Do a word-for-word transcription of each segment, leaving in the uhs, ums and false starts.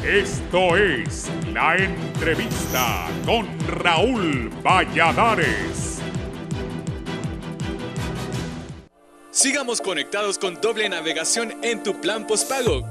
Esto es La Entrevista con Raúl Valladares. Sigamos conectados con doble navegación en tu plan postpago.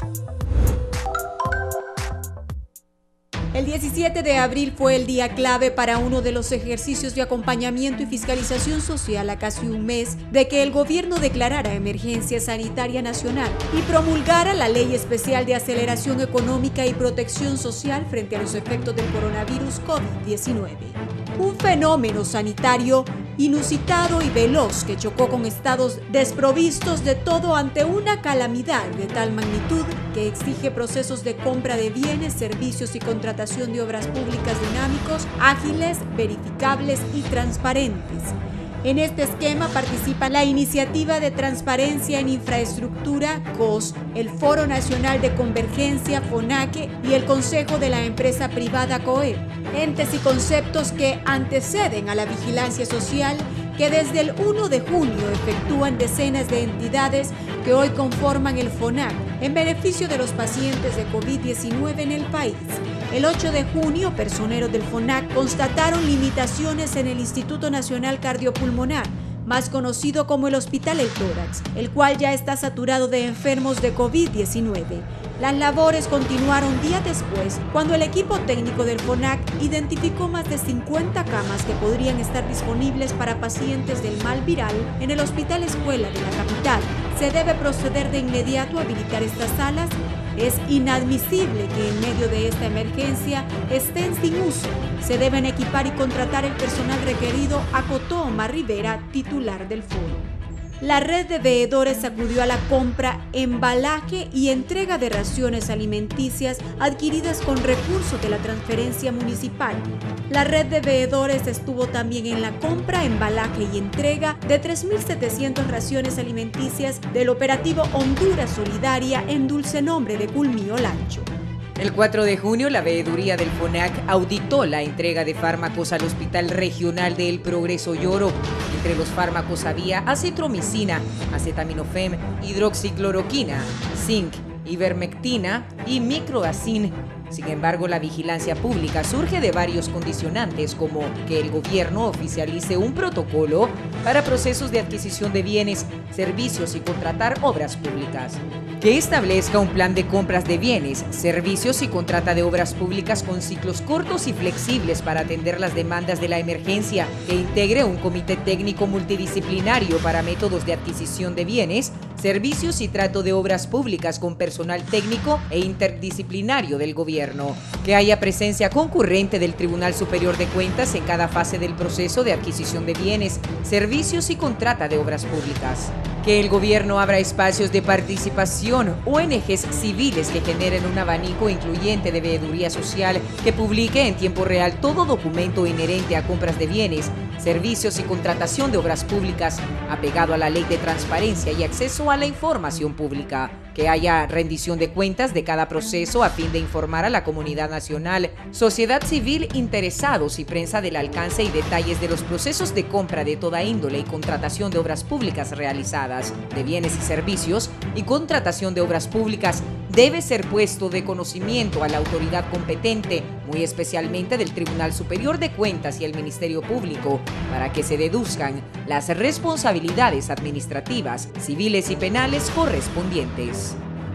El diecisiete de abril fue el día clave para uno de los ejercicios de acompañamiento y fiscalización social a casi un mes de que el gobierno declarara emergencia sanitaria nacional y promulgara la Ley Especial de Aceleración Económica y Protección Social frente a los efectos del coronavirus COVID diecinueve. Un fenómeno sanitario inusitado y veloz que chocó con estados desprovistos de todo ante una calamidad de tal magnitud que exige procesos de compra de bienes, servicios y contratación de obras públicas dinámicos, ágiles, verificables y transparentes. En este esquema participa la Iniciativa de Transparencia en Infraestructura, C O S, el Foro Nacional de Convergencia, FONACE, y el Consejo de la Empresa Privada, COE, entes y conceptos que anteceden a la vigilancia social que desde el primero de junio efectúan decenas de entidades que hoy conforman el FONAC en beneficio de los pacientes de COVID diecinueve en el país. El ocho de junio, personeros del FONAC constataron limitaciones en el Instituto Nacional Cardiopulmonar, más conocido como el Hospital El Tórax, el cual ya está saturado de enfermos de COVID diecinueve. Las labores continuaron días después, cuando el equipo técnico del FONAC identificó más de cincuenta camas que podrían estar disponibles para pacientes del mal viral en el Hospital Escuela de la capital. ¿Se debe proceder de inmediato a habilitar estas salas? Es inadmisible que en medio de esta emergencia estén sin uso. Se deben equipar y contratar el personal requerido, acotó Omar Rivera, titular del foro. La red de veedores acudió a la compra, embalaje y entrega de raciones alimenticias adquiridas con recursos de la transferencia municipal. La red de veedores estuvo también en la compra, embalaje y entrega de tres mil setecientas raciones alimenticias del operativo Honduras Solidaria en dulce nombre de Culmío Lancho. El cuatro de junio, la veeduría del FONAC auditó la entrega de fármacos al Hospital Regional de El Progreso Lloro. Entre los fármacos había acetromicina, acetaminofén, hidroxicloroquina, zinc, ivermectina y microacin. Sin embargo, la vigilancia pública surge de varios condicionantes, como que el gobierno oficialice un protocolo para procesos de adquisición de bienes, servicios y contratar obras públicas, que establezca un plan de compras de bienes, servicios y contrata de obras públicas con ciclos cortos y flexibles para atender las demandas de la emergencia, que integre un comité técnico multidisciplinario para métodos de adquisición de bienes, servicios y trato de obras públicas con personal técnico e interdisciplinario del gobierno, que haya presencia concurrente del Tribunal Superior de Cuentas en cada fase del proceso de adquisición de bienes, servicios y contrata de obras públicas, que el gobierno abra espacios de participación, O N Ges civiles que generen un abanico incluyente de veeduría social, que publique en tiempo real todo documento inherente a compras de bienes, servicios y contratación de obras públicas, apegado a la Ley de Transparencia y Acceso a la Información Pública, que haya rendición de cuentas de cada proceso a fin de informar a la comunidad nacional, sociedad civil, interesados y prensa del alcance y detalles de los procesos de compra de toda índole y contratación de obras públicas realizadas, de bienes y servicios y contratación de obras públicas, debe ser puesto de conocimiento a la autoridad competente, muy especialmente del Tribunal Superior de Cuentas y el Ministerio Público, para que se deduzcan las responsabilidades administrativas, civiles y penales correspondientes.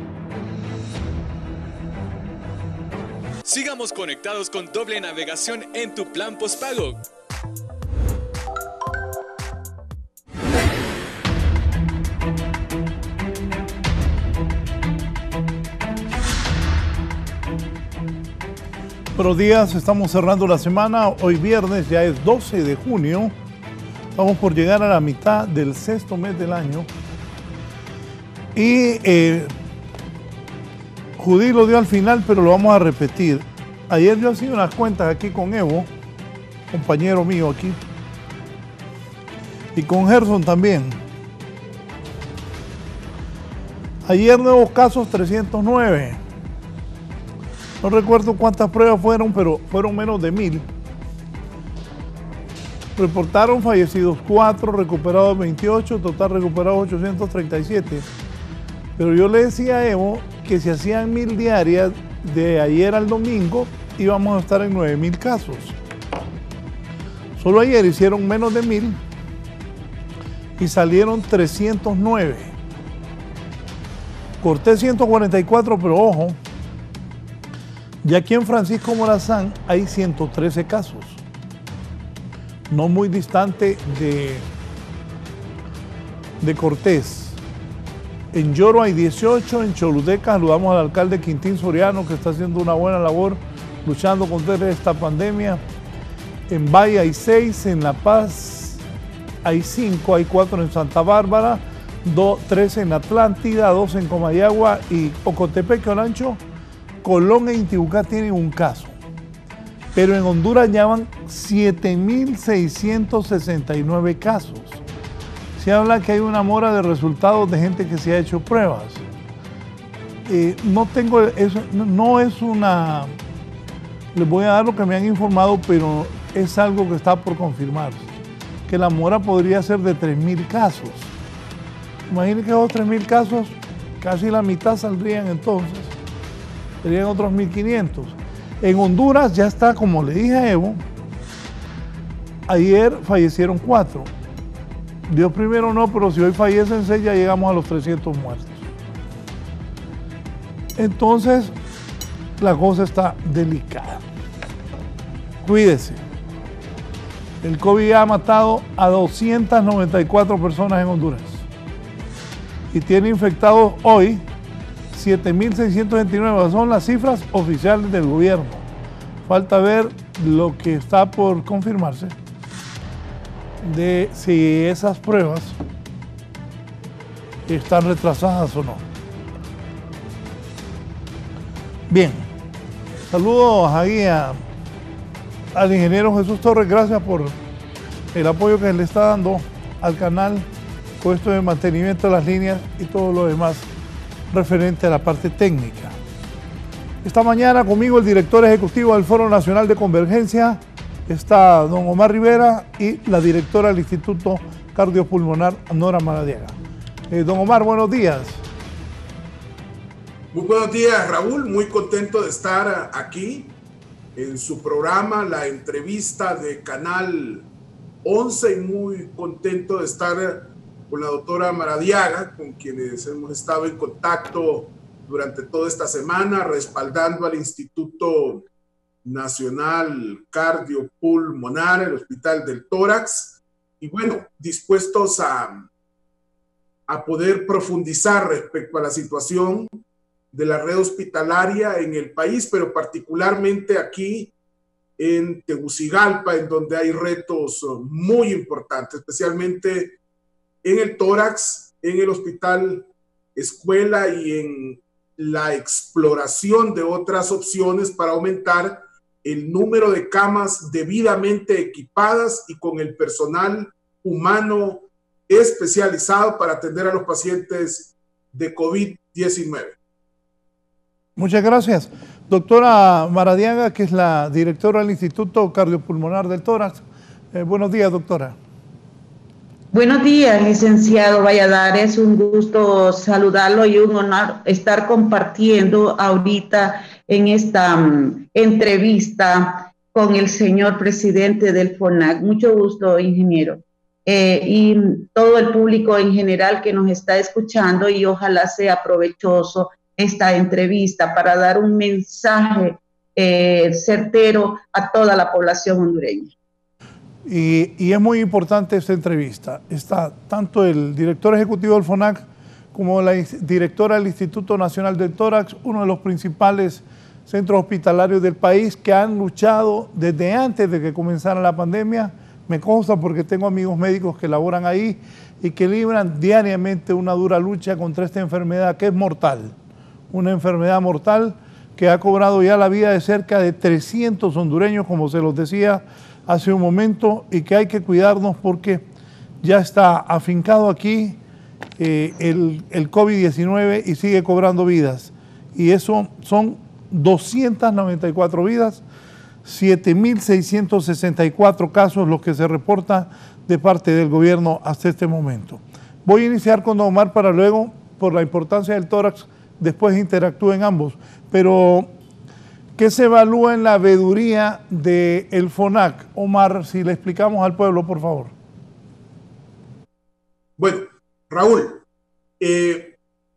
Sigamos conectados con doble navegación en tu plan postpago. Buenos días, estamos cerrando la semana. Hoy viernes ya es doce de junio. Vamos por llegar a la mitad del sexto mes del año. Y eh, Judy lo dio al final, pero lo vamos a repetir. Ayer yo hacía unas cuentas aquí con Evo, compañero mío aquí, y con Gerson también. Ayer nuevos casos trescientos nueve. No recuerdo cuántas pruebas fueron, pero fueron menos de mil. Reportaron fallecidos cuatro, recuperados veintiocho, total recuperados ochocientos treinta y siete. Pero yo le decía a Evo que si hacían mil diarias de ayer al domingo, íbamos a estar en nueve mil casos. Solo ayer hicieron menos de mil y salieron trescientos nueve. Corté ciento cuarenta y cuatro, pero ojo, ya aquí en Francisco Morazán hay ciento trece casos. No muy distante de, de Cortés. En Yoro hay dieciocho, en Choluteca saludamos al alcalde Quintín Soriano, que está haciendo una buena labor luchando contra esta pandemia. En Valle hay seis, en La Paz hay cinco, hay cuatro en Santa Bárbara, dos, tres en Atlántida, dos en Comayagua y Ocotepeque, Olancho, Colón e Intibucá tienen un caso. Pero en Honduras ya van siete mil seiscientos sesenta y nueve casos. Se habla que hay una mora de resultados de gente que se ha hecho pruebas. Eh, no tengo eso, no es una, les voy a dar lo que me han informado, pero es algo que está por confirmarse, que la mora podría ser de tres mil casos. Imaginen que esos tres mil casos, casi la mitad saldrían entonces, serían otros mil quinientos. En Honduras ya está, como le dije a Evo, ayer fallecieron cuatro. Dios primero no, pero si hoy fallecen seis ya llegamos a los trescientos muertos. Entonces, la cosa está delicada. Cuídese. El COVID ha matado a doscientas noventa y cuatro personas en Honduras y tiene infectados hoy siete mil seiscientos veintinueve. Son las cifras oficiales del gobierno. Falta ver lo que está por confirmarse de si esas pruebas están retrasadas o no. Bien, saludos ahí a, al ingeniero Jesús Torres, gracias por el apoyo que le está dando al canal con esto de mantenimiento de las líneas y todo lo demás referente a la parte técnica. Esta mañana conmigo el director ejecutivo del Foro Nacional de Convergencia, está don Omar Rivera, y la directora del Instituto Cardiopulmonar, Nora Maradiaga. Eh, don Omar, buenos días. Muy buenos días, Raúl. Muy contento de estar aquí en su programa, la entrevista de Canal once, y muy contento de estar con la doctora Maradiaga, con quienes hemos estado en contacto durante toda esta semana, respaldando al Instituto Nacional Cardiopulmonar, el Hospital del Tórax, y bueno, dispuestos a, a poder profundizar respecto a la situación de la red hospitalaria en el país, pero particularmente aquí en Tegucigalpa, en donde hay retos muy importantes, especialmente en el tórax, en el hospital escuela y en la exploración de otras opciones para aumentar el número de camas debidamente equipadas y con el personal humano especializado para atender a los pacientes de COVID diecinueve. Muchas gracias. Doctora Maradiaga, que es la directora del Instituto Cardiopulmonar del Tórax. Eh, buenos días, doctora. Buenos días, licenciado Valladares. Un gusto saludarlo y un honor estar compartiendo ahorita en esta um, entrevista con el señor presidente del FONAC. Mucho gusto, ingeniero. Eh, y todo el público en general que nos está escuchando, y ojalá sea provechoso esta entrevista para dar un mensaje eh, certero a toda la población hondureña. Y, y es muy importante esta entrevista. Está tanto el director ejecutivo del FONAC como la directora del Instituto Nacional del Tórax, uno de los principales centros hospitalarios del país, que han luchado desde antes de que comenzara la pandemia. Me consta porque tengo amigos médicos que laboran ahí y que libran diariamente una dura lucha contra esta enfermedad que es mortal. Una enfermedad mortal que ha cobrado ya la vida de cerca de trescientos hondureños, como se los decía hace un momento, y que hay que cuidarnos porque ya está afincado aquí eh, el, el COVID diecinueve y sigue cobrando vidas. Y eso son doscientas noventa y cuatro vidas, siete mil seiscientos sesenta y cuatro casos los que se reportan de parte del gobierno hasta este momento. Voy a iniciar con don Omar para luego, por la importancia del tórax, después interactúen ambos. Pero, ¿qué se evalúa en la veeduría del FONAC? Omar, si le explicamos al pueblo, por favor. Bueno, Raúl, eh,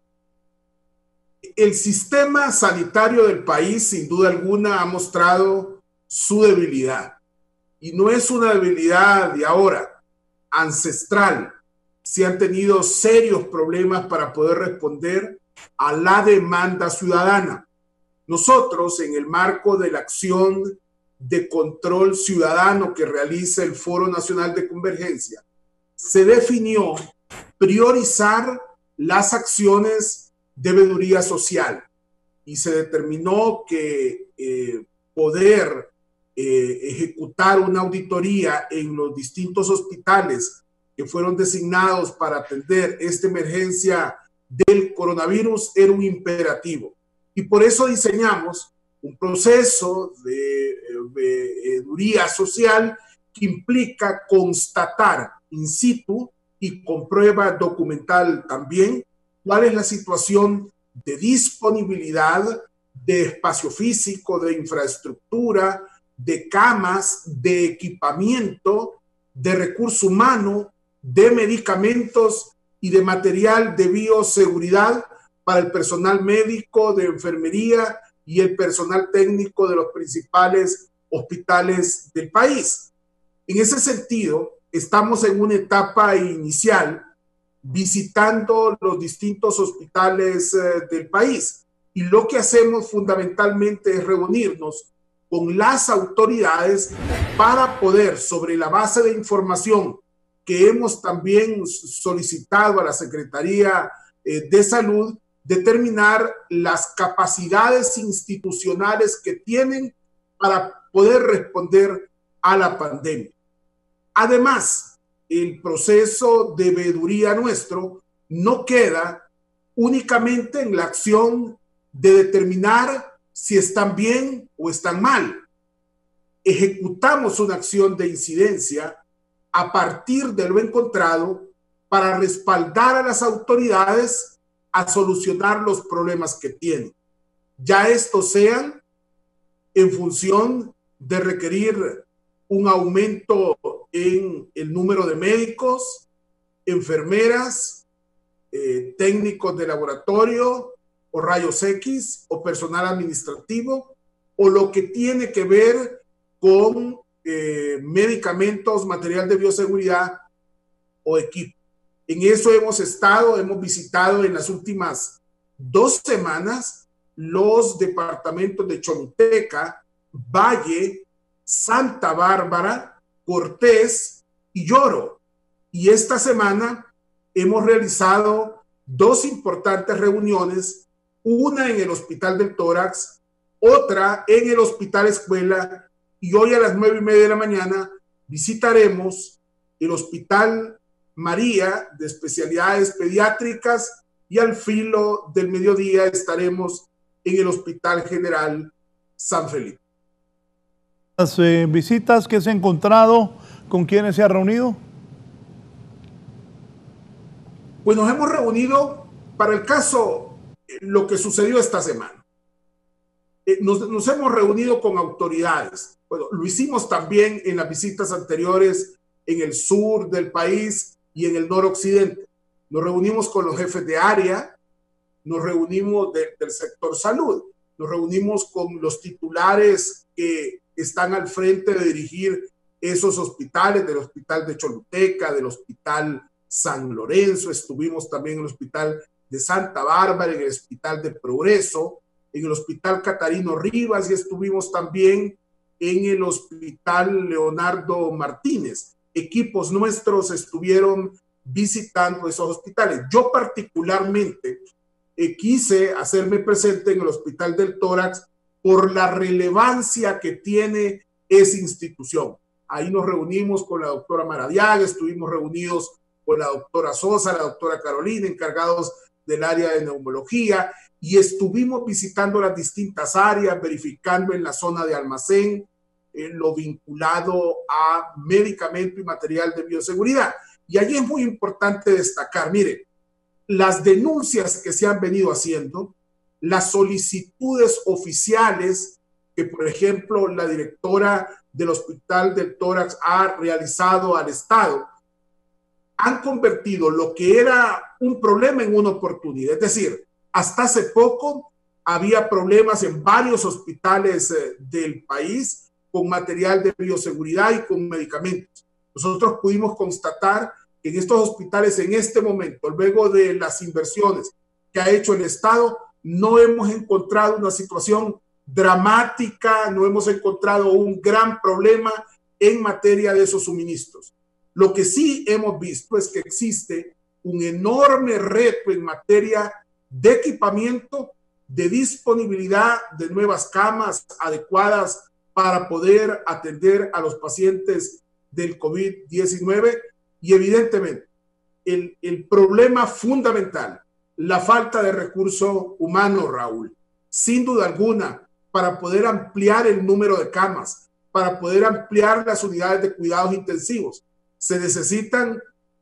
el sistema sanitario del país, sin duda alguna, ha mostrado su debilidad. Y no es una debilidad de ahora, ancestral. Se han tenido serios problemas para poder responder a la demanda ciudadana. Nosotros, en el marco de la acción de control ciudadano que realiza el Foro Nacional de Convergencia, se definió priorizar las acciones de veeduría social y se determinó que eh, poder eh, ejecutar una auditoría en los distintos hospitales que fueron designados para atender esta emergencia del coronavirus era un imperativo. Y por eso diseñamos un proceso de veeduría social que implica constatar in situ y con prueba documental también cuál es la situación de disponibilidad de espacio físico, de infraestructura, de camas, de equipamiento, de recurso humano, de medicamentos y de material de bioseguridad para el personal médico, de enfermería y el personal técnico de los principales hospitales del país. En ese sentido, estamos en una etapa inicial visitando los distintos hospitales eh, del país y lo que hacemos fundamentalmente es reunirnos con las autoridades para poder, sobre la base de información que hemos también solicitado a la Secretaría eh, de Salud, determinar las capacidades institucionales que tienen para poder responder a la pandemia. Además, el proceso de veeduría nuestro no queda únicamente en la acción de determinar si están bien o están mal. Ejecutamos una acción de incidencia a partir de lo encontrado para respaldar a las autoridades a solucionar los problemas que tienen. Ya estos sean en función de requerir un aumento en el número de médicos, enfermeras, eh, técnicos de laboratorio o rayos X o personal administrativo, o lo que tiene que ver con eh, medicamentos, material de bioseguridad o equipo. En eso hemos estado, hemos visitado en las últimas dos semanas los departamentos de Choluteca, Valle, Santa Bárbara, Cortés y Lloro. Y esta semana hemos realizado dos importantes reuniones, una en el Hospital del Tórax, otra en el Hospital Escuela, y hoy a las nueve y media de la mañana visitaremos el Hospital María de especialidades pediátricas y al filo del mediodía estaremos en el Hospital General San Felipe. Las eh, visitas que se ha encontrado, ¿con quiénes se ha reunido? Pues nos hemos reunido para el caso, eh, lo que sucedió esta semana. Eh, nos, nos hemos reunido con autoridades. Bueno, lo hicimos también en las visitas anteriores en el sur del país y en el noroccidente. Nos reunimos con los jefes de área, nos reunimos de, del sector salud, nos reunimos con los titulares que están al frente de dirigir esos hospitales, del Hospital de Choluteca, del Hospital San Lorenzo, estuvimos también en el Hospital de Santa Bárbara, en el Hospital de Progreso, en el Hospital Catarino Rivas y estuvimos también en el Hospital Leonardo Martínez. Equipos nuestros estuvieron visitando esos hospitales. Yo particularmente eh, quise hacerme presente en el Hospital del Tórax por la relevancia que tiene esa institución. Ahí nos reunimos con la doctora Maradiaga, estuvimos reunidos con la doctora Sosa, la doctora Carolina, encargados del área de neumología, y estuvimos visitando las distintas áreas, verificando en la zona de almacén eh, lo vinculado a medicamento y material de bioseguridad. Y allí es muy importante destacar, mire, las denuncias que se han venido haciendo las solicitudes oficiales que, por ejemplo, la directora del Hospital del Tórax ha realizado al Estado, han convertido lo que era un problema en una oportunidad. Es decir, hasta hace poco había problemas en varios hospitales eh, del país con material de bioseguridad y con medicamentos. Nosotros pudimos constatar que en estos hospitales, en este momento, luego de las inversiones que ha hecho el Estado, no hemos encontrado una situación dramática, no hemos encontrado un gran problema en materia de esos suministros. Lo que sí hemos visto es que existe un enorme reto en materia de equipamiento, de disponibilidad de nuevas camas adecuadas para poder atender a los pacientes del COVID diecinueve y evidentemente el, el problema fundamental, la falta de recurso humano, Raúl. Sin duda alguna, para poder ampliar el número de camas, para poder ampliar las unidades de cuidados intensivos, se necesitan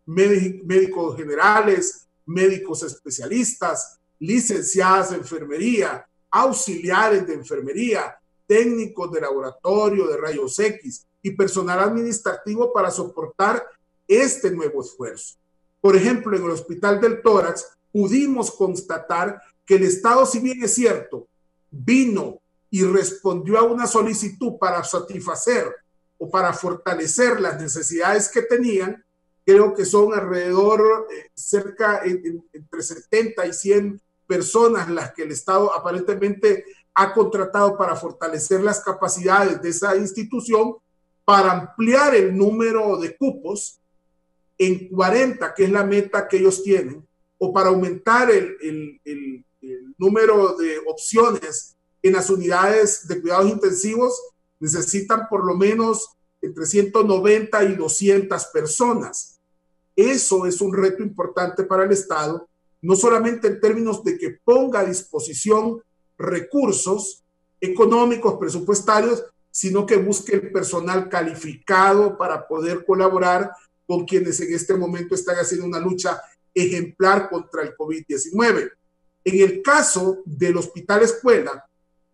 médicos generales, médicos especialistas, licenciadas de enfermería, auxiliares de enfermería, técnicos de laboratorio, de rayos X y personal administrativo para soportar este nuevo esfuerzo. Por ejemplo, en el Hospital del Tórax pudimos constatar que el Estado, si bien es cierto, vino y respondió a una solicitud para satisfacer o para fortalecer las necesidades que tenían, creo que son alrededor, eh, cerca en, en, entre setenta y cien personas las que el Estado aparentemente ha contratado para fortalecer las capacidades de esa institución, para ampliar el número de cupos en cuarenta, que es la meta que ellos tienen, o para aumentar el, el, el, el número de opciones en las unidades de cuidados intensivos, necesitan por lo menos entre ciento noventa y doscientas personas. Eso es un reto importante para el Estado, no solamente en términos de que ponga a disposición recursos económicos, presupuestarios, sino que busque el personal calificado para poder colaborar con quienes en este momento están haciendo una lucha ejemplar contra el COVID diecinueve. En el caso del Hospital Escuela,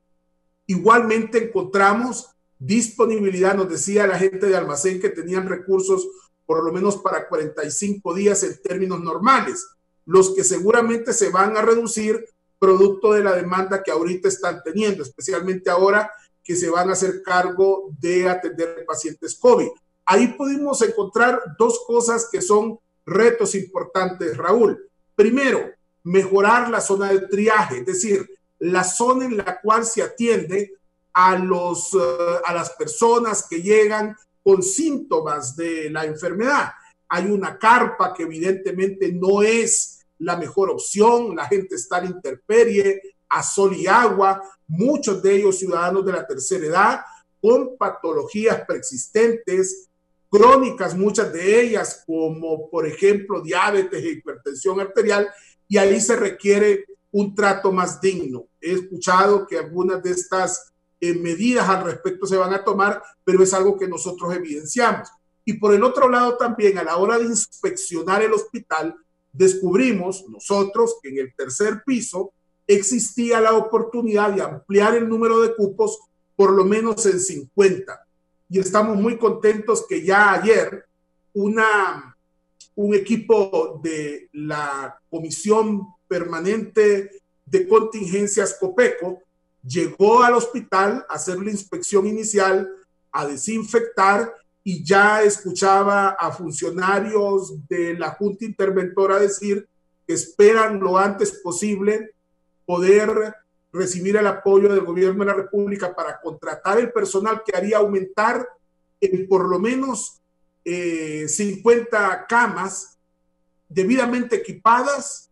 igualmente encontramos disponibilidad, nos decía la gente de almacén que tenían recursos por lo menos para cuarenta y cinco días en términos normales, los que seguramente se van a reducir producto de la demanda que ahorita están teniendo, especialmente ahora que se van a hacer cargo de atender pacientes COVID. Ahí pudimos encontrar dos cosas que son retos importantes, Raúl. Primero, mejorar la zona de triaje, es decir, la zona en la cual se atiende a, los, uh, a las personas que llegan con síntomas de la enfermedad. Hay una carpa que evidentemente no es la mejor opción, la gente está a la intemperie, a sol y agua, muchos de ellos ciudadanos de la tercera edad, con patologías preexistentes, crónicas, muchas de ellas, como por ejemplo diabetes e hipertensión arterial, y ahí se requiere un trato más digno. He escuchado que algunas de estas eh, medidas al respecto se van a tomar, pero es algo que nosotros evidenciamos. Y por el otro lado también, a la hora de inspeccionar el hospital, descubrimos nosotros que en el tercer piso existía la oportunidad de ampliar el número de cupos por lo menos en cincuenta. Y estamos muy contentos que ya ayer una, un equipo de la Comisión Permanente de Contingencias COPECO llegó al hospital a hacer la inspección inicial, a desinfectar, y ya escuchaba a funcionarios de la Junta Interventora decir que esperan lo antes posible poder recibir el apoyo del gobierno de la República para contratar el personal que haría aumentar en por lo menos eh, cincuenta camas debidamente equipadas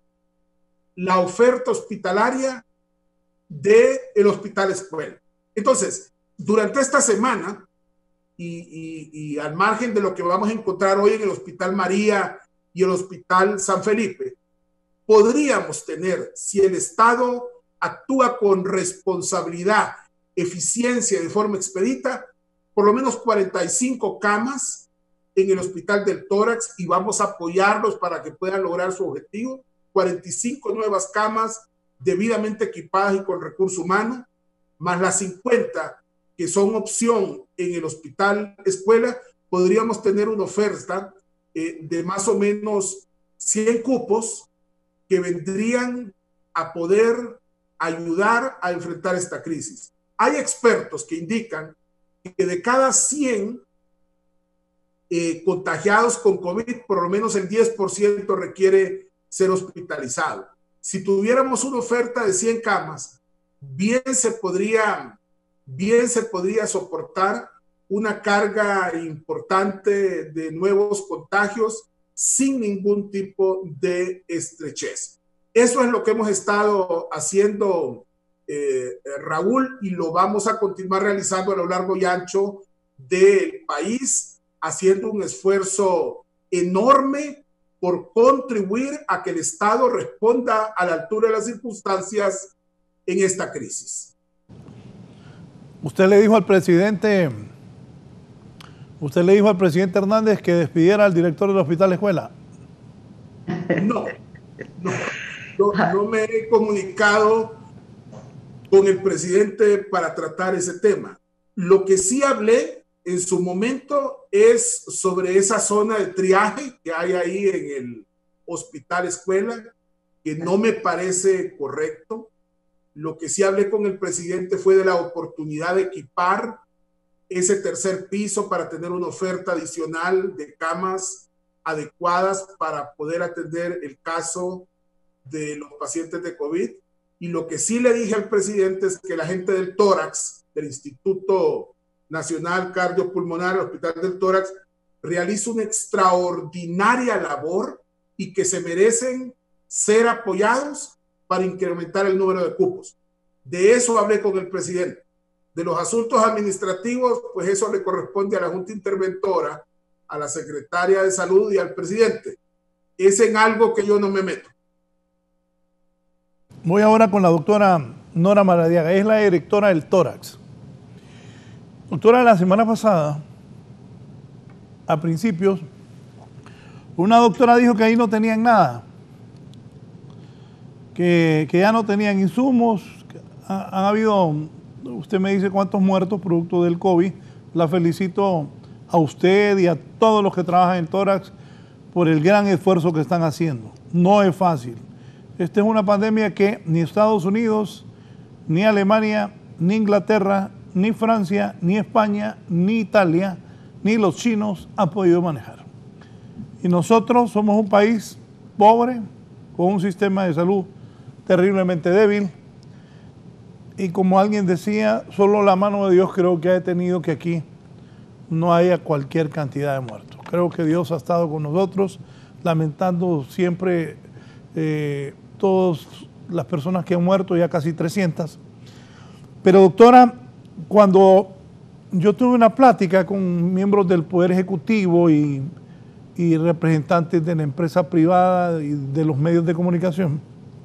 la oferta hospitalaria del Hospital Escuela. Entonces, durante esta semana, y, y, y al margen de lo que vamos a encontrar hoy en el Hospital María y el Hospital San Felipe, podríamos tener, si el Estado actúa con responsabilidad, eficiencia y de forma expedita, por lo menos cuarenta y cinco camas en el Hospital del Tórax, y vamos a apoyarlos para que puedan lograr su objetivo, cuarenta y cinco nuevas camas debidamente equipadas y con recursos humanos, más las cincuenta que son opción en el hospital escuela, podríamos tener una oferta eh, de más o menos cien cupos que vendrían a poder ayudar a enfrentar esta crisis. Hay expertos que indican que de cada cien eh, contagiados con COVID, por lo menos el diez por ciento requiere ser hospitalizado. Si tuviéramos una oferta de cien camas, bien se podría, bien se podría soportar una carga importante de nuevos contagios sin ningún tipo de estrechez. Eso es lo que hemos estado haciendo, eh, Raúl, y lo vamos a continuar realizando a lo largo y ancho del país, haciendo un esfuerzo enorme por contribuir a que el Estado responda a la altura de las circunstancias en esta crisis. Usted le dijo al presidente, usted le dijo al presidente Hernández que despidiera al director del hospital escuela. No, no, no, no me he comunicado con el presidente para tratar ese tema. Lo que sí hablé en su momento es sobre esa zona de triaje que hay ahí en el hospital escuela, que no me parece correcto. Lo que sí hablé con el presidente fue de la oportunidad de equipar ese tercer piso para tener una oferta adicional de camas adecuadas para poder atender el caso de los pacientes de COVID. Y lo que sí le dije al presidente es que la gente del tórax, del Instituto Nacional Cardiopulmonar, el Hospital del Tórax, realiza una extraordinaria labor y que se merecen ser apoyados para incrementar el número de cupos. De eso hablé con el presidente. De los asuntos administrativos, pues eso le corresponde a la Junta Interventora, a la Secretaria de Salud y al presidente. Es en algo que yo no me meto. Voy ahora con la doctora Nora Maradiaga, es la directora del Tórax. Doctora, la semana pasada, a principios, una doctora dijo que ahí no tenían nada, que, que ya no tenían insumos. Ha, han habido, usted me dice cuántos muertos producto del COVID. La felicito a usted y a todos los que trabajan en Tórax por el gran esfuerzo que están haciendo. No es fácil. Esta es una pandemia que ni Estados Unidos, ni Alemania, ni Inglaterra, ni Francia, ni España, ni Italia, ni los chinos han podido manejar. Y nosotros somos un país pobre, con un sistema de salud terriblemente débil. Y como alguien decía, solo la mano de Dios creo que ha detenido que aquí no haya cualquier cantidad de muertos. Creo que Dios ha estado con nosotros, lamentando siempre eh, todas las personas que han muerto, ya casi trescientas. Pero doctora, cuando yo tuve una plática con miembros del Poder Ejecutivo y, y representantes de la empresa privada y de los medios de comunicación,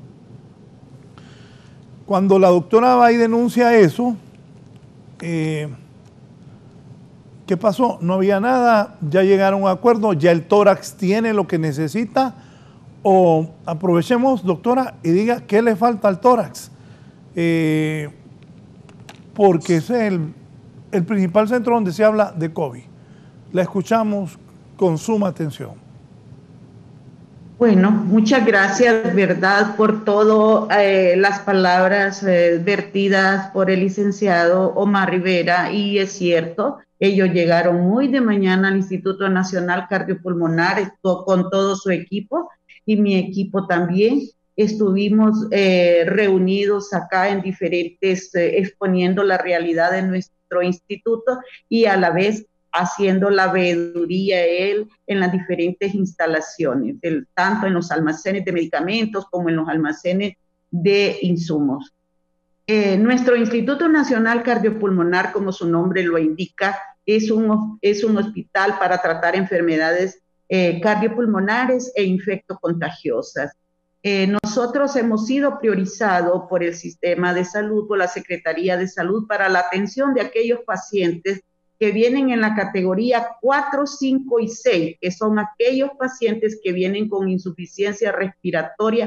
cuando la doctora va y denuncia eso, eh, ¿qué pasó? No había nada, ya llegaron a un acuerdo, ya el Tórax tiene lo que necesita, o aprovechemos, doctora, y diga qué le falta al Tórax. Eh, porque ese es el, el principal centro donde se habla de COVID. La escuchamos con suma atención. Bueno, muchas gracias, verdad, por todas eh, las palabras eh, vertidas por el licenciado Omar Rivera, y es cierto, ellos llegaron muy de mañana al Instituto Nacional Cardiopulmonar con todo su equipo, y mi equipo también. Estuvimos eh, reunidos acá en diferentes, eh, exponiendo la realidad de nuestro instituto y a la vez haciendo la veeduría él en las diferentes instalaciones, el, tanto en los almacenes de medicamentos como en los almacenes de insumos. Eh, nuestro Instituto Nacional Cardiopulmonar, como su nombre lo indica, es un, es un hospital para tratar enfermedades eh, cardiopulmonares e infectocontagiosas. Eh, nosotros hemos sido priorizados por el sistema de salud, por la Secretaría de Salud, para la atención de aquellos pacientes que vienen en la categoría cuatro, cinco y seis, que son aquellos pacientes que vienen con insuficiencia respiratoria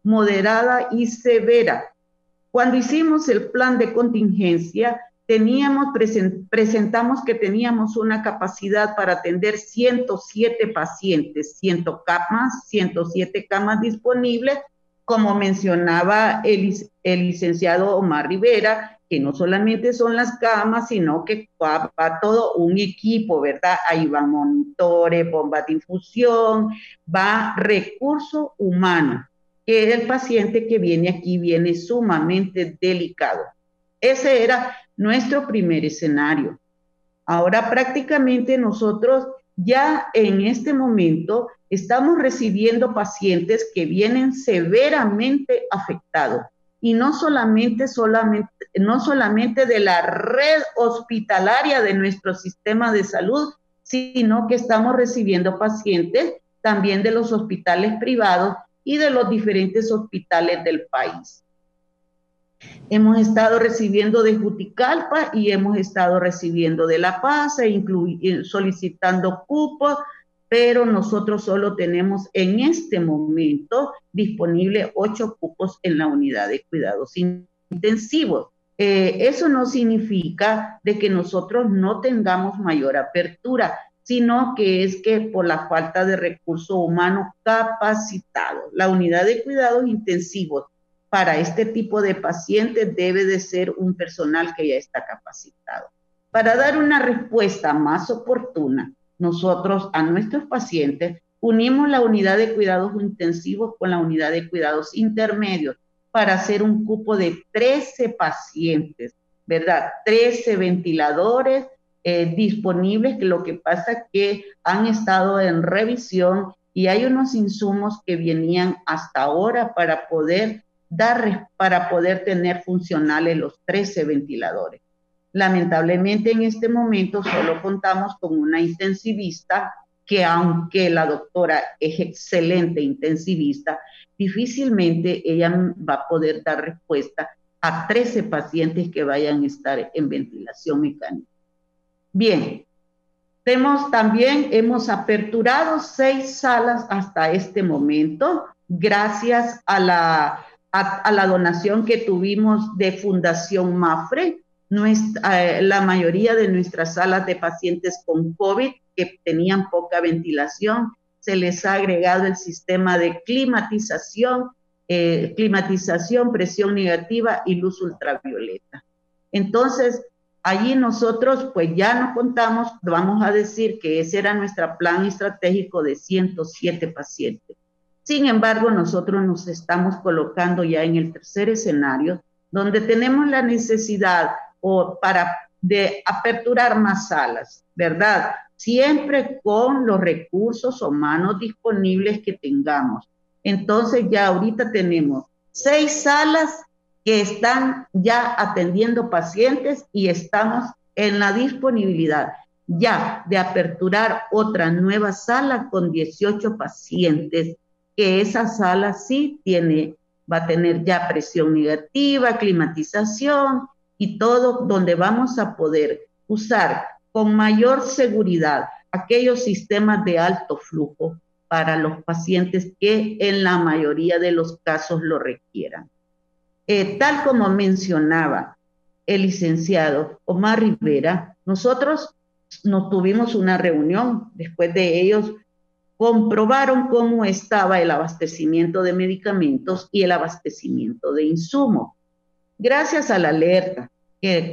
moderada y severa. Cuando hicimos el plan de contingencia, teníamos, present, presentamos que teníamos una capacidad para atender ciento siete pacientes, cien camas, ciento siete camas disponibles, como mencionaba el, el licenciado Omar Rivera, que no solamente son las camas, sino que va, va todo un equipo, ¿verdad? Ahí van monitores, bombas de infusión, va recurso humano, que el paciente que viene aquí viene sumamente delicado. Ese era nuestro primer escenario. Ahora prácticamente nosotros ya en este momento estamos recibiendo pacientes que vienen severamente afectados. Y no solamente, solamente, no solamente de la red hospitalaria de nuestro sistema de salud, sino que estamos recibiendo pacientes también de los hospitales privados y de los diferentes hospitales del país. Hemos estado recibiendo de Juticalpa y hemos estado recibiendo de La Paz, e solicitando cupos, pero nosotros solo tenemos en este momento disponible ocho cupos en la unidad de cuidados intensivos. Eh, eso no significa de que nosotros no tengamos mayor apertura, sino que es que por la falta de recurso humano capacitado. La unidad de cuidados intensivos para este tipo de pacientes debe de ser un personal que ya está capacitado. Para dar una respuesta más oportuna, nosotros a nuestros pacientes unimos la unidad de cuidados intensivos con la unidad de cuidados intermedios para hacer un cupo de trece pacientes, ¿verdad? trece ventiladores eh, disponibles, que lo que pasa es que han estado en revisión y hay unos insumos que venían hasta ahora para poder dar, para poder tener funcionales los trece ventiladores. Lamentablemente en este momento solo contamos con una intensivista que, aunque la doctora es excelente intensivista, difícilmente ella va a poder dar respuesta a trece pacientes que vayan a estar en ventilación mecánica. Bien, tenemos, también hemos aperturado seis salas hasta este momento, gracias a la, a, a la donación que tuvimos de Fundación Mafre. Nuestra, eh, la mayoría de nuestras salas de pacientes con COVID que tenían poca ventilación, se les ha agregado el sistema de climatización, eh, climatización, presión negativa y luz ultravioleta. Entonces, allí nosotros pues ya no contamos, vamos a decir que ese era nuestro plan estratégico de ciento siete pacientes. Sin embargo, nosotros nos estamos colocando ya en el tercer escenario, donde tenemos la necesidad o para de aperturar más salas, ¿verdad? Siempre con los recursos humanos disponibles que tengamos. Entonces ya ahorita tenemos seis salas que están ya atendiendo pacientes y estamos en la disponibilidad ya de aperturar otra nueva sala con dieciocho pacientes, que esa sala sí tiene, va a tener ya presión negativa, climatización, y todo, donde vamos a poder usar con mayor seguridad aquellos sistemas de alto flujo para los pacientes que en la mayoría de los casos lo requieran. Eh, tal como mencionaba el licenciado Omar Rivera, nosotros nos tuvimos una reunión, después de ellos comprobaron cómo estaba el abastecimiento de medicamentos y el abastecimiento de insumos. Gracias a la alerta que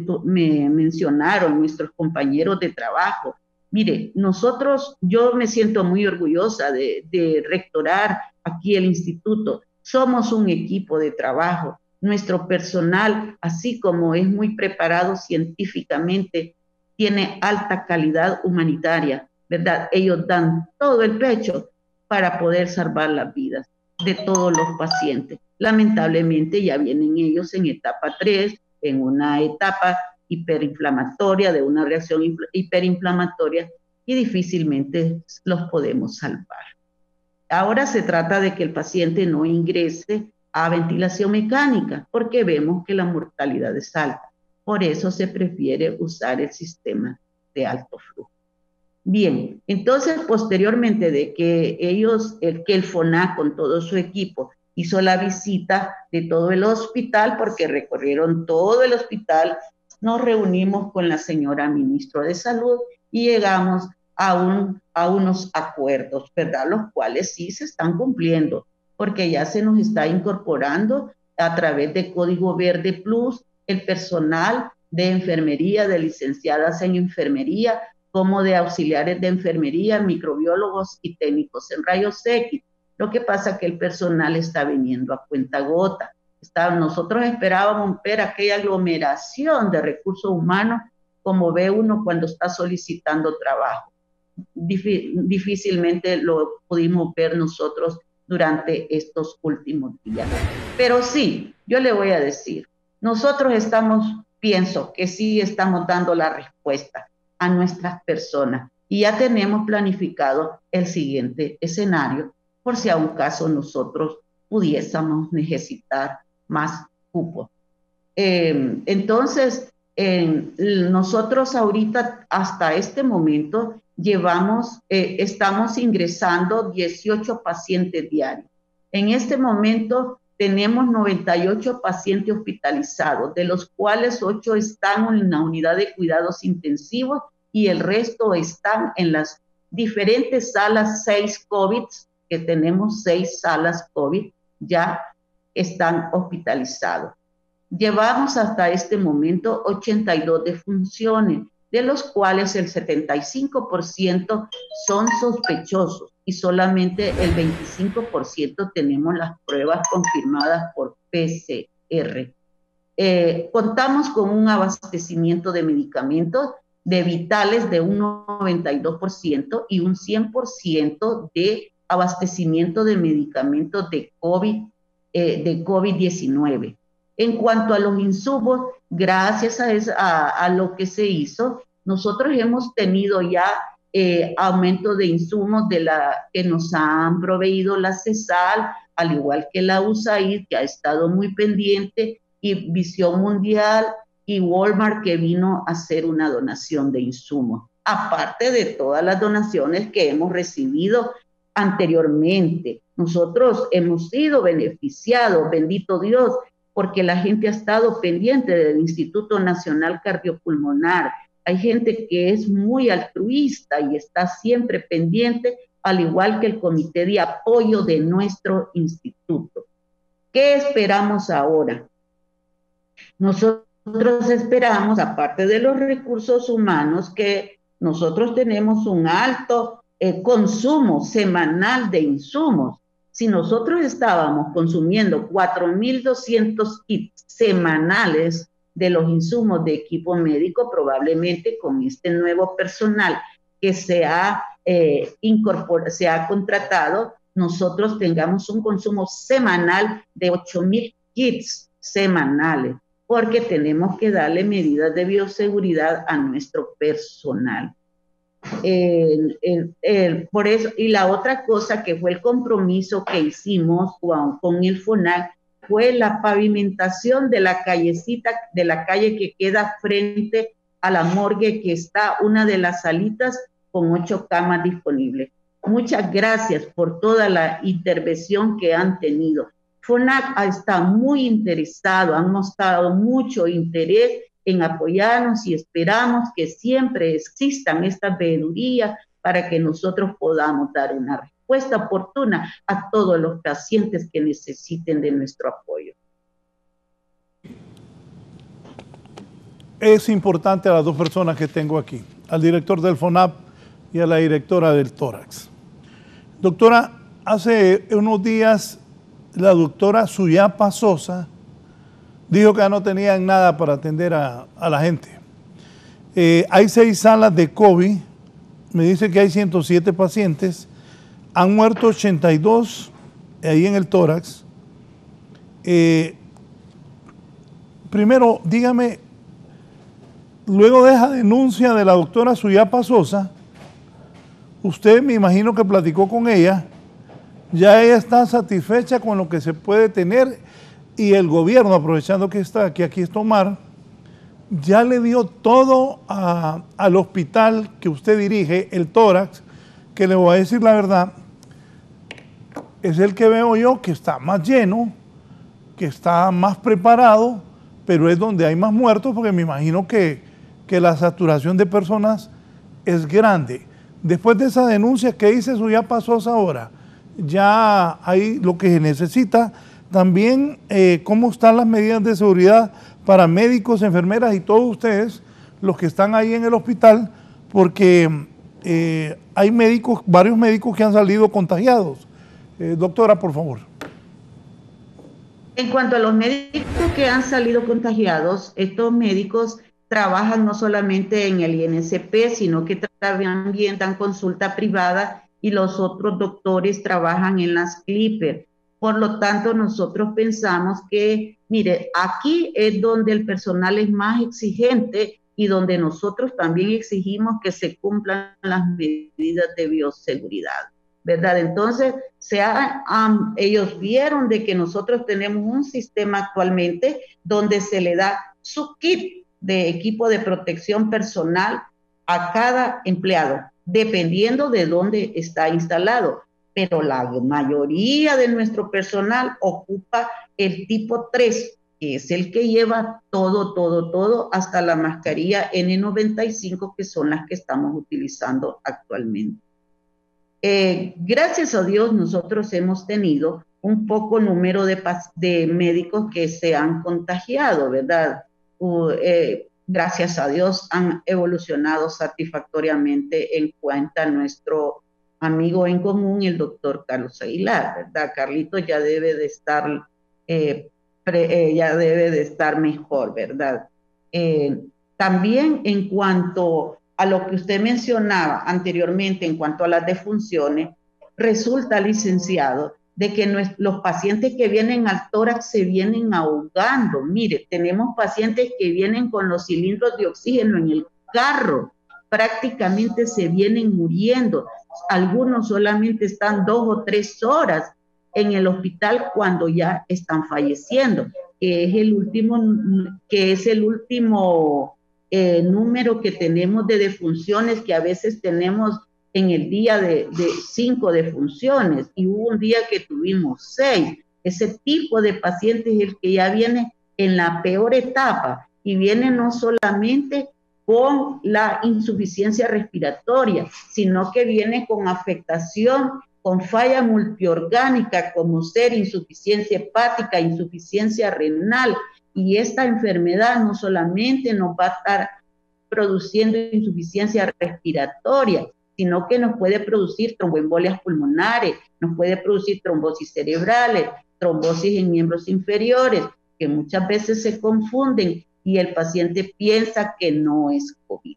me mencionaron nuestros compañeros de trabajo, mire, nosotros, yo me siento muy orgullosa de, de rectorar aquí el instituto. Somos un equipo de trabajo. Nuestro personal, así como es muy preparado científicamente, tiene alta calidad humanitaria, ¿verdad? Ellos dan todo el pecho para poder salvar las vidas de todos los pacientes. Lamentablemente ya vienen ellos en etapa tres, en una etapa hiperinflamatoria, de una reacción hiperinflamatoria, y difícilmente los podemos salvar. Ahora se trata de que el paciente no ingrese a ventilación mecánica, porque vemos que la mortalidad es alta. Por eso se prefiere usar el sistema de alto flujo. Bien, entonces posteriormente de que ellos, el, que el FONAC con todo su equipo hizo la visita de todo el hospital porque recorrieron todo el hospital. Nos reunimos con la señora ministra de Salud y llegamos a, un, a unos acuerdos, ¿verdad? Los cuales sí se están cumpliendo, porque ya se nos está incorporando a través de Código Verde Plus el personal de enfermería, de licenciadas en enfermería, como de auxiliares de enfermería, microbiólogos y técnicos en rayos X. Lo que pasa es que el personal está viniendo a cuentagota. Está, nosotros esperábamos ver aquella aglomeración de recursos humanos como ve uno cuando está solicitando trabajo. Difí- difícilmente lo pudimos ver nosotros durante estos últimos días. Pero sí, yo le voy a decir, nosotros estamos, pienso que sí estamos dando la respuesta a nuestras personas y ya tenemos planificado el siguiente escenario por si a un caso nosotros pudiésemos necesitar más cupos. Eh, entonces, eh, nosotros ahorita hasta este momento llevamos, eh, estamos ingresando dieciocho pacientes diarios. En este momento tenemos noventa y ocho pacientes hospitalizados, de los cuales ocho están en la unidad de cuidados intensivos y el resto están en las diferentes salas seis COVID, que tenemos seis salas COVID, ya están hospitalizados. Llevamos hasta este momento ochenta y dos defunciones, de los cuales el setenta y cinco por ciento son sospechosos y solamente el veinticinco por ciento tenemos las pruebas confirmadas por P C R. Eh, contamos con un abastecimiento de medicamentos de vitales de un noventa y dos por ciento y un cien por ciento de abastecimiento de medicamentos de COVID, eh, de COVID diecinueve. En cuanto a los insumos, gracias a, esa, a, a lo que se hizo, nosotros hemos tenido ya eh, aumento de insumos de la, que nos han proveído la CESAL, al igual que la U S A I D, que ha estado muy pendiente, y Visión Mundial y Walmart, que vino a hacer una donación de insumos, aparte de todas las donaciones que hemos recibido anteriormente. Nosotros hemos sido beneficiados, bendito Dios, porque la gente ha estado pendiente del Instituto Nacional Cardiopulmonar. Hay gente que es muy altruista y está siempre pendiente, al igual que el comité de apoyo de nuestro instituto. ¿Qué esperamos ahora? Nosotros esperamos, aparte de los recursos humanos, que nosotros tenemos un alto eh, consumo semanal de insumos. Si nosotros estábamos consumiendo cuatro mil doscientos kits semanales de los insumos de equipo médico, probablemente con este nuevo personal que se ha, eh, incorporado, se ha contratado, nosotros tengamos un consumo semanal de ocho mil kits semanales, porque tenemos que darle medidas de bioseguridad a nuestro personal. El, el, el, por eso, y la otra cosa que fue el compromiso que hicimos con, con el FONAC fue la pavimentación de la callecita, de la calle que queda frente a la morgue, que está una de las salitas con ocho camas disponibles. Muchas gracias por toda la intervención que han tenido. FONAC está muy interesado, han mostrado mucho interés en apoyarnos y esperamos que siempre existan estas veedurías para que nosotros podamos dar una respuesta oportuna a todos los pacientes que necesiten de nuestro apoyo. Es importante a las dos personas que tengo aquí, al director del FONAP y a la directora del tórax. Doctora, hace unos días la doctora Suyapa Sosa dijo que ya no tenían nada para atender a, a la gente. Eh, hay seis salas de COVID, me dice que hay ciento siete pacientes, han muerto ochenta y dos ahí en el tórax. Eh, primero, dígame, luego de esa denuncia de la doctora Suyapa Sosa, usted me imagino que platicó con ella, ya ella está satisfecha con lo que se puede tener. Y el gobierno, aprovechando que está que aquí es Omar, ya le dio todo a, al hospital que usted dirige, el tórax, que le voy a decir la verdad, es el que veo yo que está más lleno, que está más preparado, pero es donde hay más muertos, porque me imagino que, que la saturación de personas es grande. Después de esa denuncia, ¿qué dice eso? Ya pasó esa hora. Ya hay lo que se necesita. También, eh, ¿cómo están las medidas de seguridad para médicos, enfermeras y todos ustedes, los que están ahí en el hospital? Porque eh, hay médicos, varios médicos que han salido contagiados. Eh, doctora, por favor. En cuanto a los médicos que han salido contagiados, estos médicos trabajan no solamente en el I N S P, sino que también dan consulta privada y los otros doctores trabajan en las Clipper. Por lo tanto, nosotros pensamos que, mire, aquí es donde el personal es más exigente y donde nosotros también exigimos que se cumplan las medidas de bioseguridad, ¿verdad? Entonces, se ha, um, ellos vieron de que nosotros tenemos un sistema actualmente donde se le da su kit de equipo de protección personal a cada empleado, dependiendo de dónde está instalado. Pero la mayoría de nuestro personal ocupa el tipo tres, que es el que lleva todo, todo, todo, hasta la mascarilla N noventa y cinco, que son las que estamos utilizando actualmente. Eh, gracias a Dios, nosotros hemos tenido un poco número de, de médicos que se han contagiado, ¿verdad? Uh, eh, gracias a Dios han evolucionado satisfactoriamente en cuenta nuestro amigo en común, el doctor Carlos Aguilar, ¿verdad? Carlito ya debe de estar, eh, pre, eh, ya debe de estar mejor, ¿verdad? Eh, también en cuanto a lo que usted mencionaba anteriormente, en cuanto a las defunciones, resulta, licenciado, de que nuestros, los pacientes que vienen al tórax se vienen ahogando. Mire, tenemos pacientes que vienen con los cilindros de oxígeno en el carro, prácticamente se vienen muriendo. Algunos solamente están dos o tres horas en el hospital cuando ya están falleciendo, que es el último, que es el último eh, número que tenemos de defunciones, que a veces tenemos en el día de, de cinco defunciones, y hubo un día que tuvimos seis. Ese tipo de paciente es el que ya viene en la peor etapa, y viene no solamente con la insuficiencia respiratoria, sino que viene con afectación, con falla multiorgánica, como ser insuficiencia hepática, insuficiencia renal, y esta enfermedad no solamente nos va a estar produciendo insuficiencia respiratoria, sino que nos puede producir tromboembolias pulmonares, nos puede producir trombosis cerebrales, trombosis en miembros inferiores, que muchas veces se confunden y el paciente piensa que no es COVID.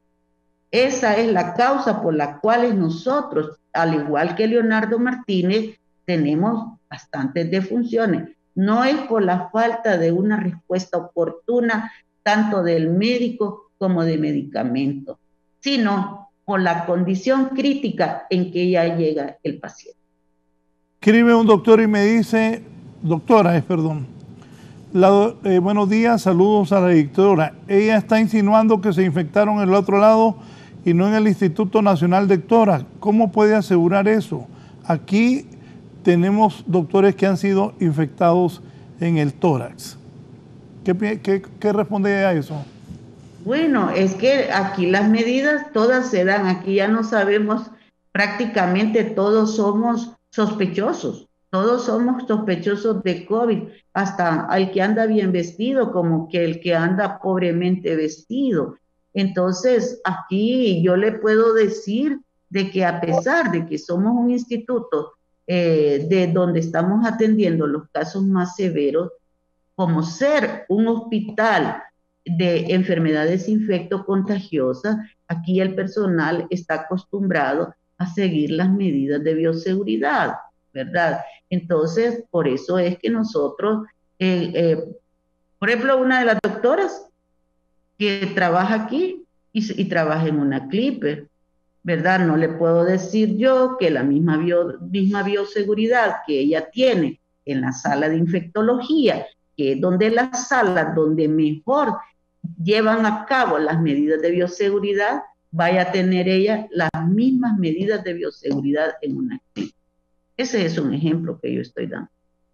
Esa es la causa por la cual nosotros, al igual que Leonardo Martínez, tenemos bastantes defunciones. No es por la falta de una respuesta oportuna, tanto del médico como de medicamentos, sino por la condición crítica en que ya llega el paciente. Escribe un doctor y me dice, doctora, es perdón, la, eh, buenos días, saludos a la doctora. Ella está insinuando que se infectaron en el otro lado y no en el Instituto Nacional de Tórax. ¿Cómo puede asegurar eso? Aquí tenemos doctores que han sido infectados en el tórax. ¿Qué, qué, qué responde a eso? Bueno, es que aquí las medidas todas se dan, aquí ya no sabemos, prácticamente todos somos sospechosos, todos somos sospechosos de COVID, hasta el que anda bien vestido como que el que anda pobremente vestido. Entonces, aquí yo le puedo decir de que a pesar de que somos un instituto eh, de donde estamos atendiendo los casos más severos, como ser un hospital de enfermedades infectocontagiosas, aquí el personal está acostumbrado a seguir las medidas de bioseguridad, ¿verdad? Entonces, por eso es que nosotros, eh, eh, por ejemplo, una de las doctoras que trabaja aquí y, y trabaja en una Clipper, ¿verdad? No le puedo decir yo que la misma, bio, misma bioseguridad que ella tiene en la sala de infectología, que es donde la sala donde mejor llevan a cabo las medidas de bioseguridad, vaya a tener ella las mismas medidas de bioseguridad en una clínica. Ese es un ejemplo que yo estoy dando.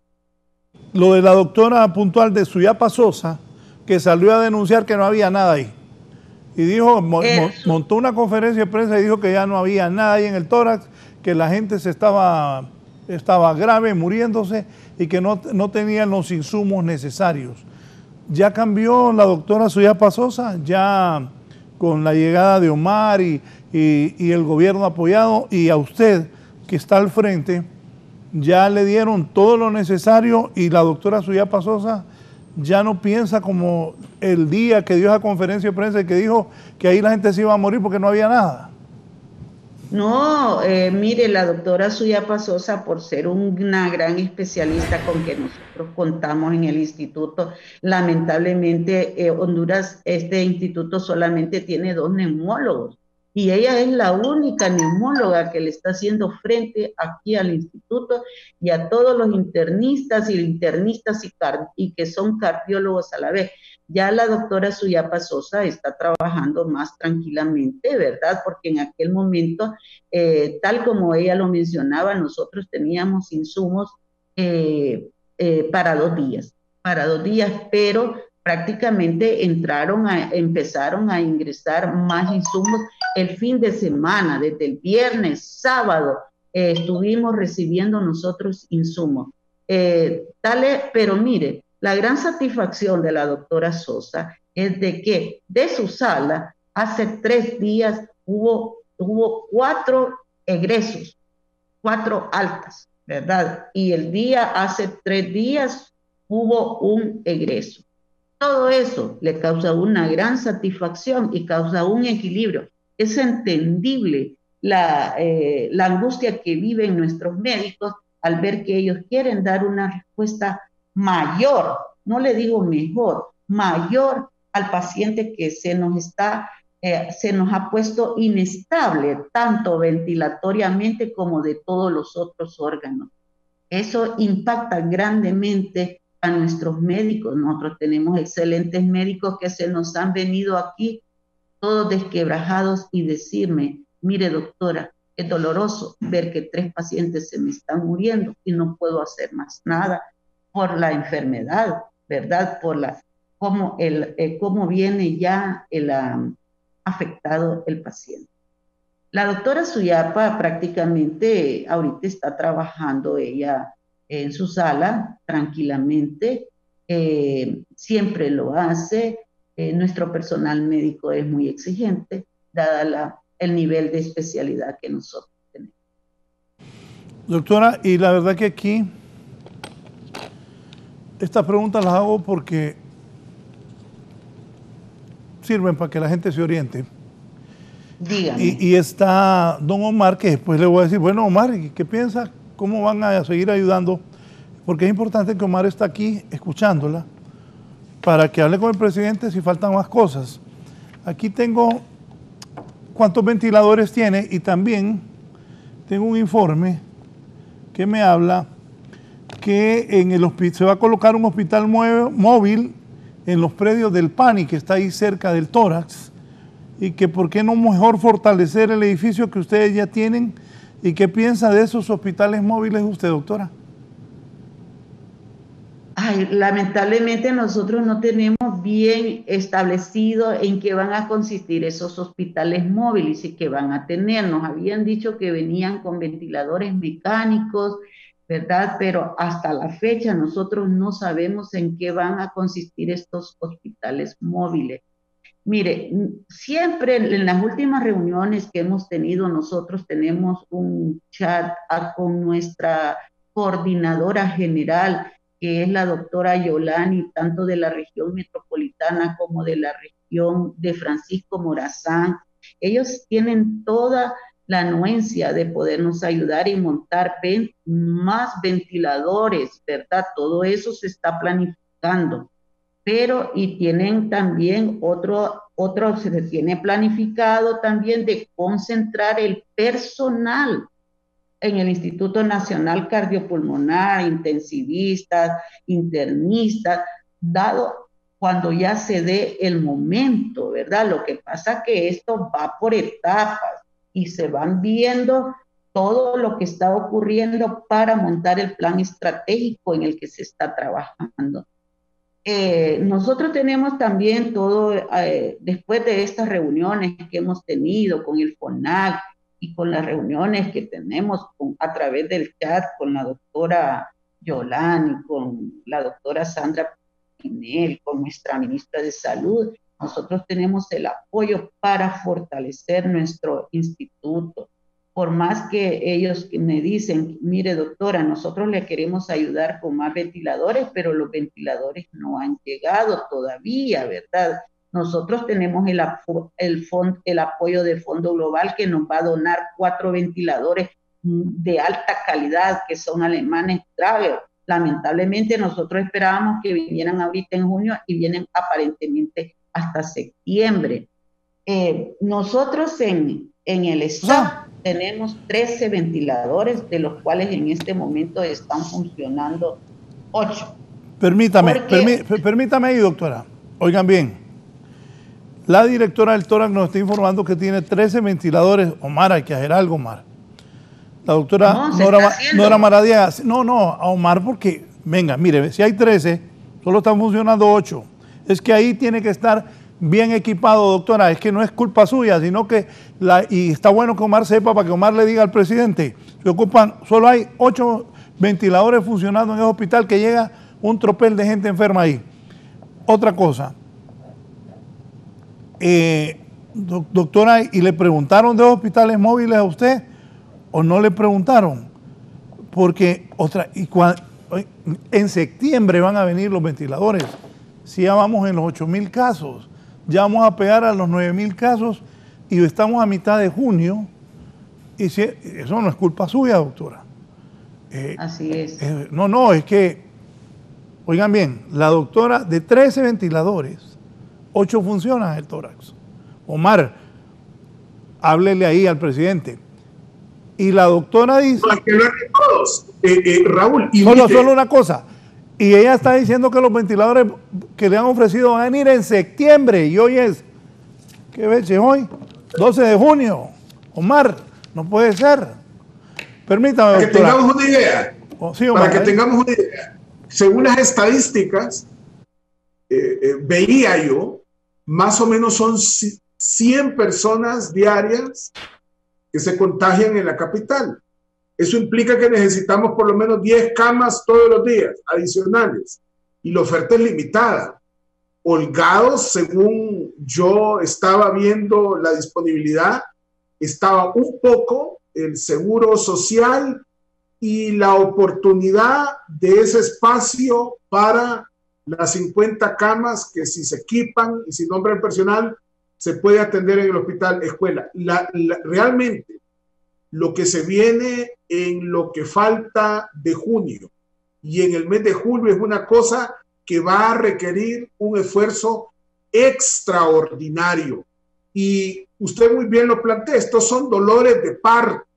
Lo de la doctora puntual de Suyapa Sosa, que salió a denunciar que no había nada ahí. Y dijo, mo, montó una conferencia de prensa y dijo que ya no había nada ahí en el tórax, que la gente se estaba, estaba grave, muriéndose, y que no, no tenían los insumos necesarios. Ya cambió la doctora Suyapa Sosa, ya con la llegada de Omar y, y, y el gobierno apoyado, y a usted que está al frente, ya le dieron todo lo necesario, y la doctora Suyapa Sosa ya no piensa como el día que dio esa conferencia de prensa y que dijo que ahí la gente se iba a morir porque no había nada. No, eh, mire, la doctora Suyapa Sosa, por ser una gran especialista con que nosotros contamos en el instituto, lamentablemente eh, Honduras, este instituto solamente tiene dos neumólogos, y ella es la única neumóloga que le está haciendo frente aquí al instituto y a todos los internistas y internistas y, y que son cardiólogos a la vez. Ya la doctora Suyapa Sosa está trabajando más tranquilamente, ¿verdad? Porque en aquel momento, eh, tal como ella lo mencionaba, nosotros teníamos insumos eh, eh, para dos días, para dos días, pero prácticamente entraron a, empezaron a ingresar más insumos el fin de semana, desde el viernes, sábado, eh, estuvimos recibiendo nosotros insumos. Eh, tales, pero mire, la gran satisfacción de la doctora Sosa es de que de su sala hace tres días hubo, hubo cuatro egresos, cuatro altas, ¿verdad? Y el día, hace tres días, hubo un egreso. Todo eso le causa una gran satisfacción y causa un equilibrio. Es entendible la, eh, la angustia que viven nuestros médicos al ver que ellos quieren dar una respuesta mayor, no le digo mejor, mayor al paciente que se nos está, eh, se nos ha puesto inestable, tanto ventilatoriamente como de todos los otros órganos. Eso impacta grandemente a nuestros médicos. Nosotros tenemos excelentes médicos que se nos han venido aquí todos desquebrajados y decirme, mire doctora, es doloroso ver que tres pacientes se me están muriendo y no puedo hacer más nada por la enfermedad, ¿verdad? Por la, cómo, el, eh, cómo viene ya el um, afectado el paciente. La doctora Suyapa prácticamente ahorita está trabajando ella en su sala tranquilamente, eh, siempre lo hace. Eh, nuestro personal médico es muy exigente, dada la, el nivel de especialidad que nosotros tenemos. Doctora, y la verdad que aquí, estas preguntas las hago porque sirven para que la gente se oriente. Dígame. Y, y está don Omar, que después le voy a decir, bueno, Omar, ¿qué piensa? ¿Cómo van a seguir ayudando? Porque es importante que Omar está aquí escuchándola, para que hable con el presidente si faltan más cosas. Aquí tengo cuántos ventiladores tiene y también tengo un informe que me habla que en el se va a colocar un hospital móvil en los predios del PANI, que está ahí cerca del tórax, y que por qué no mejor fortalecer el edificio que ustedes ya tienen. ¿Y qué piensa de esos hospitales móviles usted, doctora? Ay, lamentablemente nosotros no tenemos bien establecido en qué van a consistir esos hospitales móviles y qué van a tener. Nos habían dicho que venían con ventiladores mecánicos, ¿verdad? Pero hasta la fecha nosotros no sabemos en qué van a consistir estos hospitales móviles. Mire, siempre en las últimas reuniones que hemos tenido, nosotros tenemos un chat con nuestra coordinadora general, que es la doctora Yolani, tanto de la región metropolitana como de la región de Francisco Morazán. Ellos tienen toda la anuencia de podernos ayudar y montar ven, más ventiladores, ¿verdad? Todo eso se está planificando. Pero, y tienen también otro, otro, se tiene planificado también de concentrar el personal en el Instituto Nacional Cardiopulmonar, intensivistas, internistas, dado cuando ya se dé el momento, ¿verdad? Lo que pasa es que esto va por etapas y se van viendo todo lo que está ocurriendo para montar el plan estratégico en el que se está trabajando. Eh, nosotros tenemos también todo, eh, después de estas reuniones que hemos tenido con el FONAC y con las reuniones que tenemos con, a través del chat con la doctora Yolanda y con la doctora Sandra Pinel, con nuestra ministra de Salud, nosotros tenemos el apoyo para fortalecer nuestro instituto. Por más que ellos me dicen, mire doctora, nosotros le queremos ayudar con más ventiladores, pero los ventiladores no han llegado todavía, ¿verdad? Nosotros tenemos el, el, fond, el apoyo del Fondo Global que nos va a donar cuatro ventiladores de alta calidad que son alemanes Travel. Lamentablemente nosotros esperábamos que vinieran ahorita en junio y vienen aparentemente hasta septiembre. Eh, nosotros en, en el staff tenemos trece ventiladores, de los cuales en este momento están funcionando ocho. Permítame, Porque... permí, permítame ahí, doctora. Oigan bien, la directora del tórax nos está informando que tiene trece ventiladores. Omar, hay que hacer algo, Omar. La doctora no, Nora, Nora Maradiaga, no, no, a Omar porque, venga, mire, si hay trece, solo están funcionando ocho. Es que ahí tiene que estar bien equipado, doctora. Es que no es culpa suya, sino que, la, y está bueno que Omar sepa para que Omar le diga al presidente, se ocupan, solo hay ocho ventiladores funcionando en el hospital que llega un tropel de gente enferma ahí. Otra cosa, eh, do, doctora, ¿y le preguntaron de hospitales móviles a usted o no le preguntaron? Porque otra, y cuando, en septiembre van a venir los ventiladores. Si ya vamos en los ocho mil casos, ya vamos a pegar a los nueve mil casos y estamos a mitad de junio. Y si, eso no es culpa suya, doctora. Eh, Así es. Eh, no, no, es que, oigan bien, la doctora de trece ventiladores, ocho funcionan en el tórax. Omar, háblele ahí al presidente. Y la doctora dice... No, hay que hablar de todos, eh, eh, Raúl. Y solo, mire, solo una cosa. Y ella está diciendo que los ventiladores que le han ofrecido van a venir en septiembre. Y hoy es, ¿qué fecha es hoy? doce de junio. Omar, no puede ser. Permítame, para que doctora. tengamos una idea. Oh, sí, Omar, para que ahí. tengamos una idea. Según las estadísticas, eh, eh, veía yo, más o menos son cien personas diarias que se contagian en la capital. Eso implica que necesitamos por lo menos diez camas todos los días adicionales y la oferta es limitada. Holgados, según yo estaba viendo la disponibilidad, estaba un poco el seguro social y la oportunidad de ese espacio para las cincuenta camas que si se equipan y si nombran personal se puede atender en el hospital escuela. La, la, realmente lo que se viene en lo que falta de junio y en el mes de julio es una cosa que va a requerir un esfuerzo extraordinario. Y usted muy bien lo plantea, estos son dolores de parto.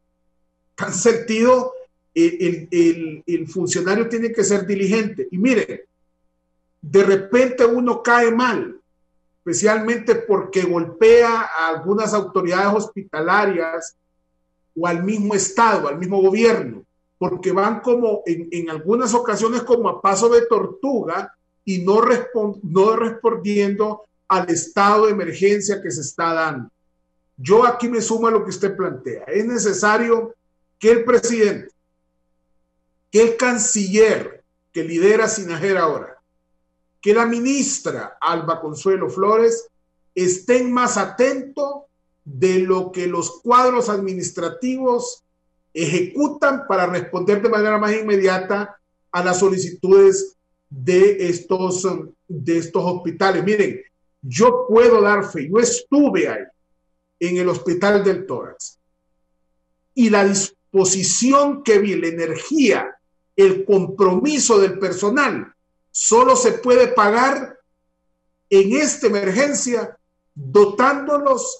Han sentido, el, el, el funcionario tiene que ser diligente. Y mire, de repente uno cae mal, especialmente porque golpea a algunas autoridades hospitalarias o al mismo Estado, al mismo gobierno, porque van como en, en algunas ocasiones como a paso de tortuga y no, respond, no respondiendo al estado de emergencia que se está dando. Yo aquí me sumo a lo que usted plantea. Es necesario que el presidente, que el canciller que lidera SINAGER ahora, que la ministra Alba Consuelo Flores estén más atentos de lo que los cuadros administrativos ejecutan para responder de manera más inmediata a las solicitudes de estos, de estos hospitales. Miren, yo puedo dar fe, yo estuve ahí en el hospital del tórax y la disposición que vi, la energía, el compromiso del personal, solo se puede pagar en esta emergencia dotándolos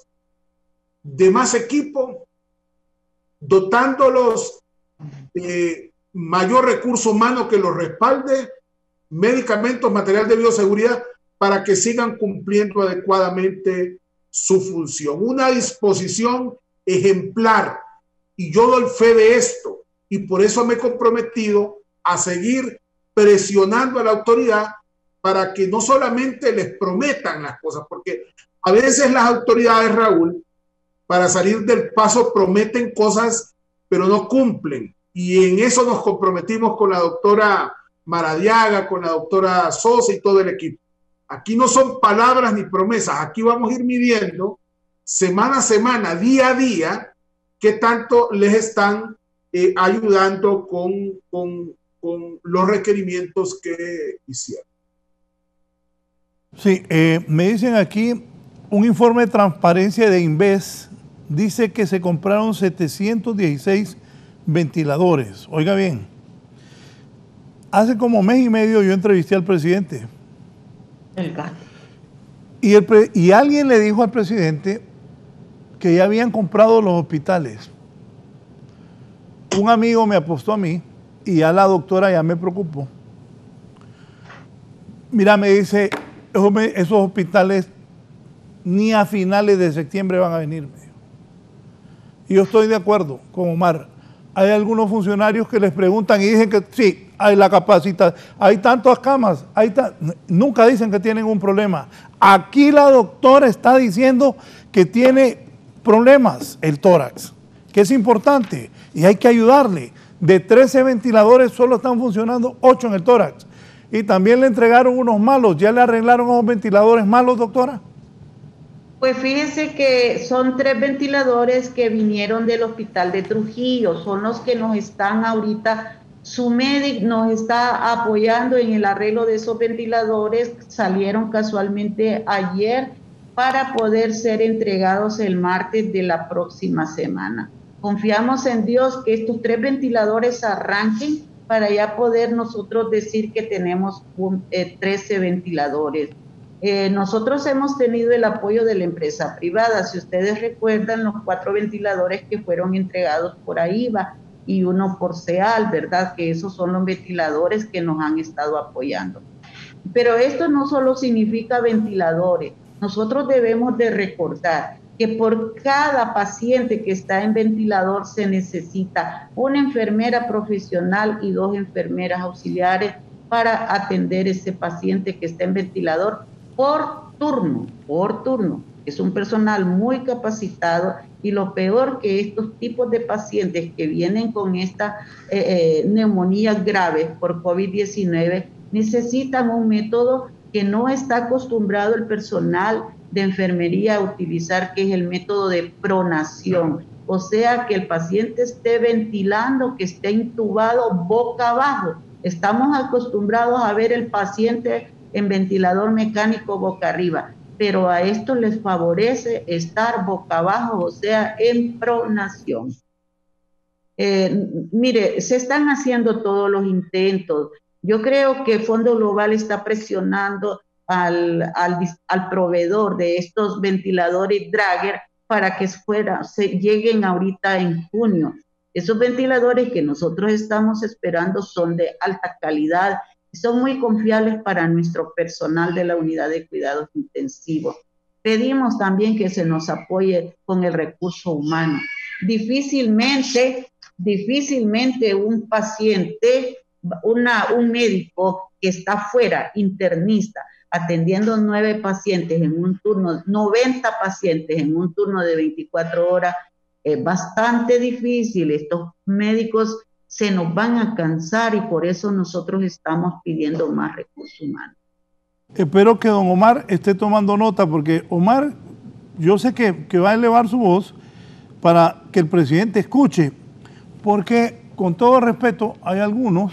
de más equipo, dotándolos de mayor recurso humano que los respalde, medicamentos, material de bioseguridad, para que sigan cumpliendo adecuadamente su función. Una disposición ejemplar y yo doy fe de esto, y por eso me he comprometido a seguir presionando a la autoridad para que no solamente les prometan las cosas, porque a veces las autoridades, Raúl, para salir del paso prometen cosas, pero no cumplen. Y en eso nos comprometimos con la doctora Maradiaga, con la doctora Sosa y todo el equipo. Aquí no son palabras ni promesas, aquí vamos a ir midiendo semana a semana, día a día, qué tanto les están eh, ayudando con, con, con los requerimientos que hicieron. Sí, eh, me dicen aquí, un informe de transparencia de Inves dice que se compraron setecientos dieciséis ventiladores. Oiga bien, hace como mes y medio yo entrevisté al presidente. El gato. Y, el pre y alguien le dijo al presidente que ya habían comprado los hospitales. Un amigo me apostó a mí y ya la doctora ya me preocupó. Mira, me dice, esos hospitales ni a finales de septiembre van a venir. Y yo estoy de acuerdo con Omar. Hay algunos funcionarios que les preguntan y dicen que sí, hay la capacidad, hay tantas camas, hay ta nunca dicen que tienen un problema. Aquí la doctora está diciendo que tiene problemas el tórax, que es importante y hay que ayudarle. De trece ventiladores solo están funcionando ocho en el tórax. Y también le entregaron unos malos. ¿Ya le arreglaron esos ventiladores malos, doctora? Pues fíjese que son tres ventiladores que vinieron del hospital de Trujillo, son los que nos están ahorita, su médico nos está apoyando en el arreglo de esos ventiladores, salieron casualmente ayer para poder ser entregados el martes de la próxima semana. Confiamos en Dios que estos tres ventiladores arranquen para ya poder nosotros decir que tenemos un, eh, trece ventiladores. Eh, nosotros hemos tenido el apoyo de la empresa privada. Si ustedes recuerdan, los cuatro ventiladores que fueron entregados por AIVA y uno por SEAL, ¿verdad? Que esos son los ventiladores que nos han estado apoyando. Pero esto no solo significa ventiladores. Nosotros debemos de recordar que por cada paciente que está en ventilador se necesita una enfermera profesional y dos enfermeras auxiliares para atender ese paciente que está en ventilador por turno, por turno. Es un personal muy capacitado y lo peor que estos tipos de pacientes que vienen con estas eh, eh, neumonías graves por COVID diecinueve necesitan un método que no está acostumbrado el personal de enfermería a utilizar, que es el método de pronación. O sea, que el paciente esté ventilando, que esté intubado boca abajo. Estamos acostumbrados a ver el paciente en ventilador mecánico boca arriba, pero a esto les favorece estar boca abajo, o sea, en pronación. Eh, mire, se están haciendo todos los intentos. Yo creo que Fondo Global está presionando al, al, al proveedor de estos ventiladores Drager para que fuera, se lleguen ahorita en junio. Esos ventiladores que nosotros estamos esperando son de alta calidad, son muy confiables para nuestro personal de la unidad de cuidados intensivos. Pedimos también que se nos apoye con el recurso humano. Difícilmente, difícilmente un paciente, una, un médico que está fuera, internista, atendiendo nueve pacientes en un turno, noventa pacientes en un turno de veinticuatro horas, es bastante difícil. Estos médicos se nos van a cansar y por eso nosotros estamos pidiendo más recursos humanos. Espero que don Omar esté tomando nota, porque Omar, yo sé que, que va a elevar su voz para que el presidente escuche, porque con todo respeto hay algunos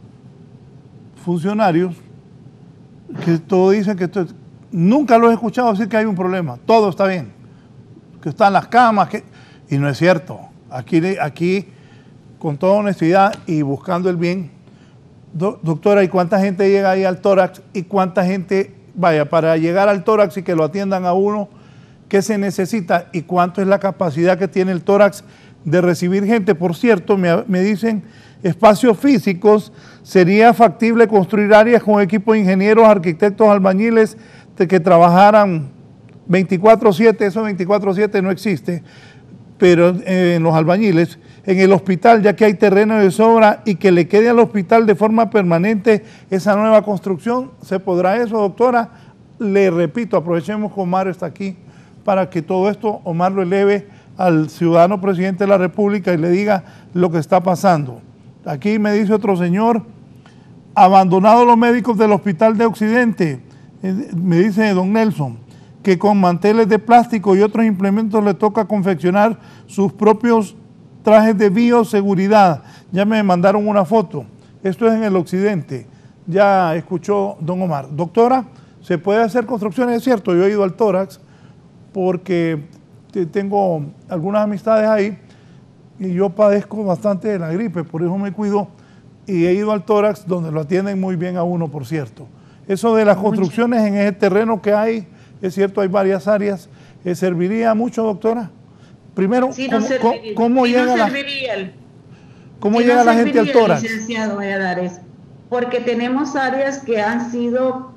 funcionarios que todo dicen que esto, nunca los he escuchado decir que hay un problema, todo está bien, que están las camas, que, y no es cierto. Aquí, aquí con toda honestidad y buscando el bien, do, doctora, ¿y cuánta gente llega ahí al tórax? ¿Y cuánta gente, vaya, para llegar al tórax y que lo atiendan a uno, qué se necesita? ¿Y cuánto es la capacidad que tiene el tórax de recibir gente? Por cierto, me, me dicen, espacios físicos, ¿sería factible construir áreas con equipo de ingenieros, arquitectos, albañiles de que trabajaran veinticuatro siete? Eso veinticuatro siete no existe. pero eh, en los albañiles, en el hospital, ya que hay terreno de sobra y que le quede al hospital de forma permanente esa nueva construcción, ¿se podrá eso, doctora? Le repito, aprovechemos que Omar está aquí para que todo esto Omar lo eleve al ciudadano presidente de la República y le diga lo que está pasando. Aquí me dice otro señor, abandonados los médicos del Hospital de Occidente, eh, me dice don Nelson, que con manteles de plástico y otros implementos le toca confeccionar sus propios trajes de bioseguridad. Ya me mandaron una foto. Esto es en el Occidente. Ya escuchó don Omar. Doctora, ¿se puede hacer construcciones? Es cierto, yo he ido al tórax porque tengo algunas amistades ahí y yo padezco bastante de la gripe, por eso me cuido y he ido al tórax donde lo atienden muy bien a uno, por cierto. Eso de las construcciones en ese terreno que hay, es cierto, hay varias áreas, eh, ¿serviría mucho, doctora? Primero, sí, no ¿cómo, cómo sí, llega, no la, ¿cómo sí, llega no la gente al tórax? Licenciado Valladares, porque tenemos áreas que han sido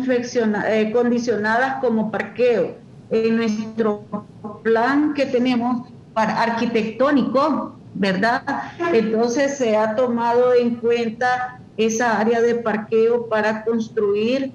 eh, condicionadas como parqueo. En nuestro plan que tenemos para arquitectónico, ¿verdad? Entonces se ha tomado en cuenta esa área de parqueo para construir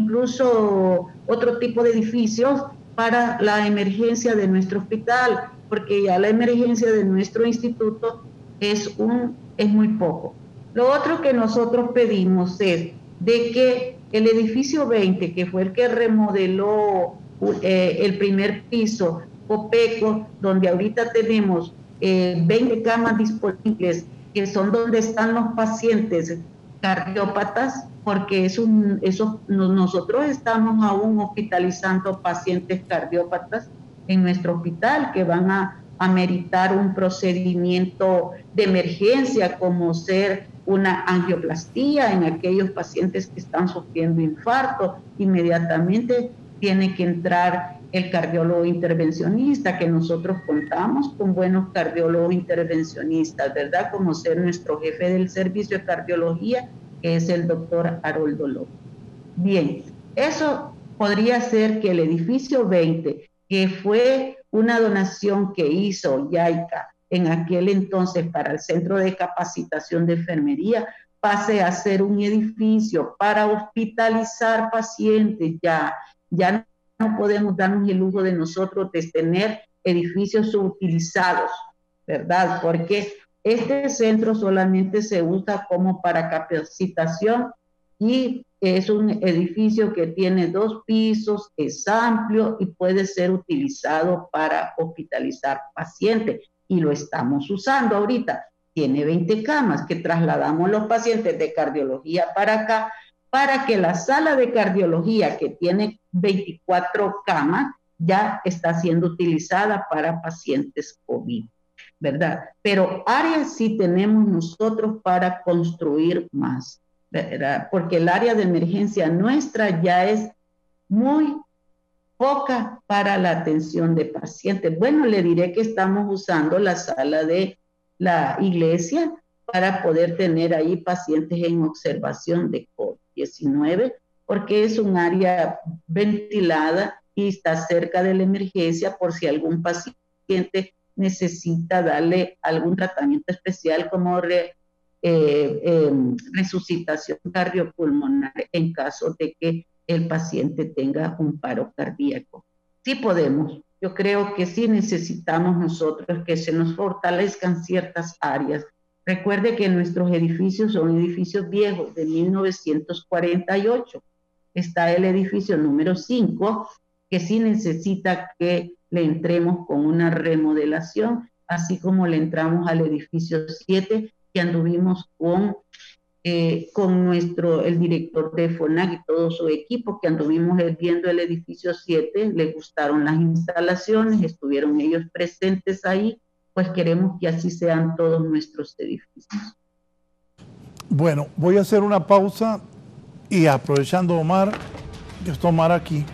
incluso otro tipo de edificios para la emergencia de nuestro hospital, porque ya la emergencia de nuestro instituto es, un, es muy poco. Lo otro que nosotros pedimos es de que el edificio veinte, que fue el que remodeló eh, el primer piso, Copeco, donde ahorita tenemos eh, veinte camas disponibles, que son donde están los pacientes cardiópatas, porque es un, eso, nosotros estamos aún hospitalizando pacientes cardiópatas en nuestro hospital que van a ameritar un procedimiento de emergencia como ser una angioplastía en aquellos pacientes que están sufriendo infarto. Inmediatamente tiene que entrar el cardiólogo intervencionista, que nosotros contamos con buenos cardiólogos intervencionistas, ¿verdad? Como ser nuestro jefe del servicio de cardiología, que es el doctor Haroldo López. Bien, eso podría ser que el edificio veinte, que fue una donación que hizo YAICA en aquel entonces para el Centro de Capacitación de Enfermería, pase a ser un edificio para hospitalizar pacientes. Ya, ya no podemos darnos el lujo de nosotros de tener edificios subutilizados, ¿verdad? Porque este centro solamente se usa como para capacitación y es un edificio que tiene dos pisos, es amplio y puede ser utilizado para hospitalizar pacientes. Y lo estamos usando ahorita. Tiene veinte camas que trasladamos los pacientes de cardiología para acá, para que la sala de cardiología, que tiene veinticuatro camas, ya está siendo utilizada para pacientes COVID, ¿verdad? Pero áreas sí tenemos nosotros para construir más, ¿verdad? Porque el área de emergencia nuestra ya es muy poca para la atención de pacientes. Bueno, le diré que estamos usando la sala de la iglesia para poder tener ahí pacientes en observación de COVID diecinueve, porque es un área ventilada y está cerca de la emergencia por si algún paciente necesita darle algún tratamiento especial como re, eh, eh, resucitación cardiopulmonar en caso de que el paciente tenga un paro cardíaco. Sí podemos, yo creo que sí necesitamos nosotros que se nos fortalezcan ciertas áreas. Recuerde que nuestros edificios son edificios viejos de mil novecientos cuarenta y ocho. Está el edificio número cinco, que sí necesita que le entremos con una remodelación, así como le entramos al edificio siete, que anduvimos con, eh, con nuestro, el director de FONAC y todo su equipo, que anduvimos viendo el edificio siete, les gustaron las instalaciones, estuvieron ellos presentes ahí, pues queremos que así sean todos nuestros edificios. Bueno, voy a hacer una pausa y aprovechando Omar, que está Omar aquí,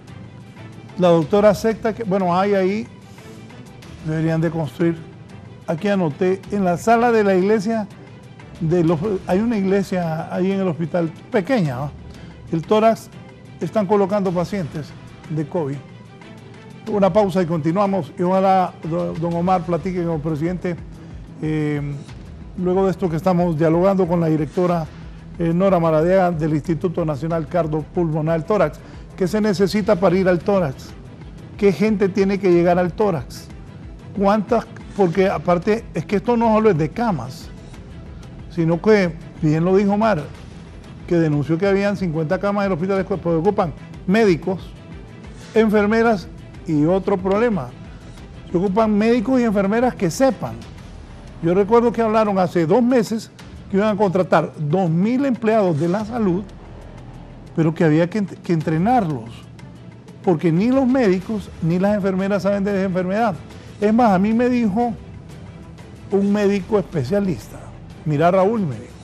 la doctora acepta que, bueno, hay ahí, deberían de construir, aquí anoté, en la sala de la iglesia, de los, hay una iglesia ahí en el hospital, pequeña, ¿no? El tórax, están colocando pacientes de COVID. Una pausa y continuamos. Y ojalá don Omar platique con el presidente eh, luego de esto que estamos dialogando con la directora eh, Nora Maradiaga del Instituto Nacional Cardiopulmonar Tórax. ¿Qué se necesita para ir al tórax? ¿Qué gente tiene que llegar al tórax? ¿Cuántas? Porque aparte es que esto no solo es de camas, sino que, bien lo dijo Omar, que denunció que habían cincuenta camas en el hospital, pues ocupan médicos, enfermeras y otro problema. Se ocupan médicos y enfermeras que sepan. Yo recuerdo que hablaron hace dos meses que iban a contratar dos mil empleados de la salud, pero que había que, que entrenarlos, porque ni los médicos ni las enfermeras saben de esa enfermedad. Es más, a mí me dijo un médico especialista, mira Raúl, me dijo,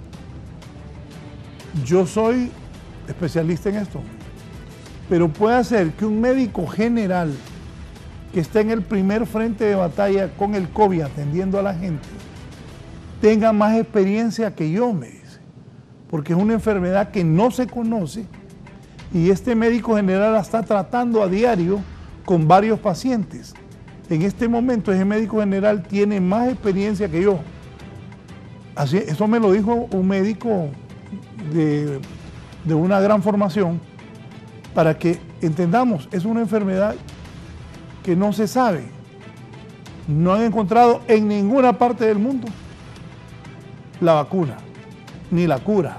yo soy especialista en esto, pero puede ser que un médico general que esté en el primer frente de batalla con el COVID atendiendo a la gente, tenga más experiencia que yo, me dice, porque es una enfermedad que no se conoce y este médico general la está tratando a diario con varios pacientes. En este momento ese médico general tiene más experiencia que yo. Así, eso me lo dijo un médico de, de una gran formación, para que entendamos, es una enfermedad que no se sabe. No han encontrado en ninguna parte del mundo la vacuna, ni la cura.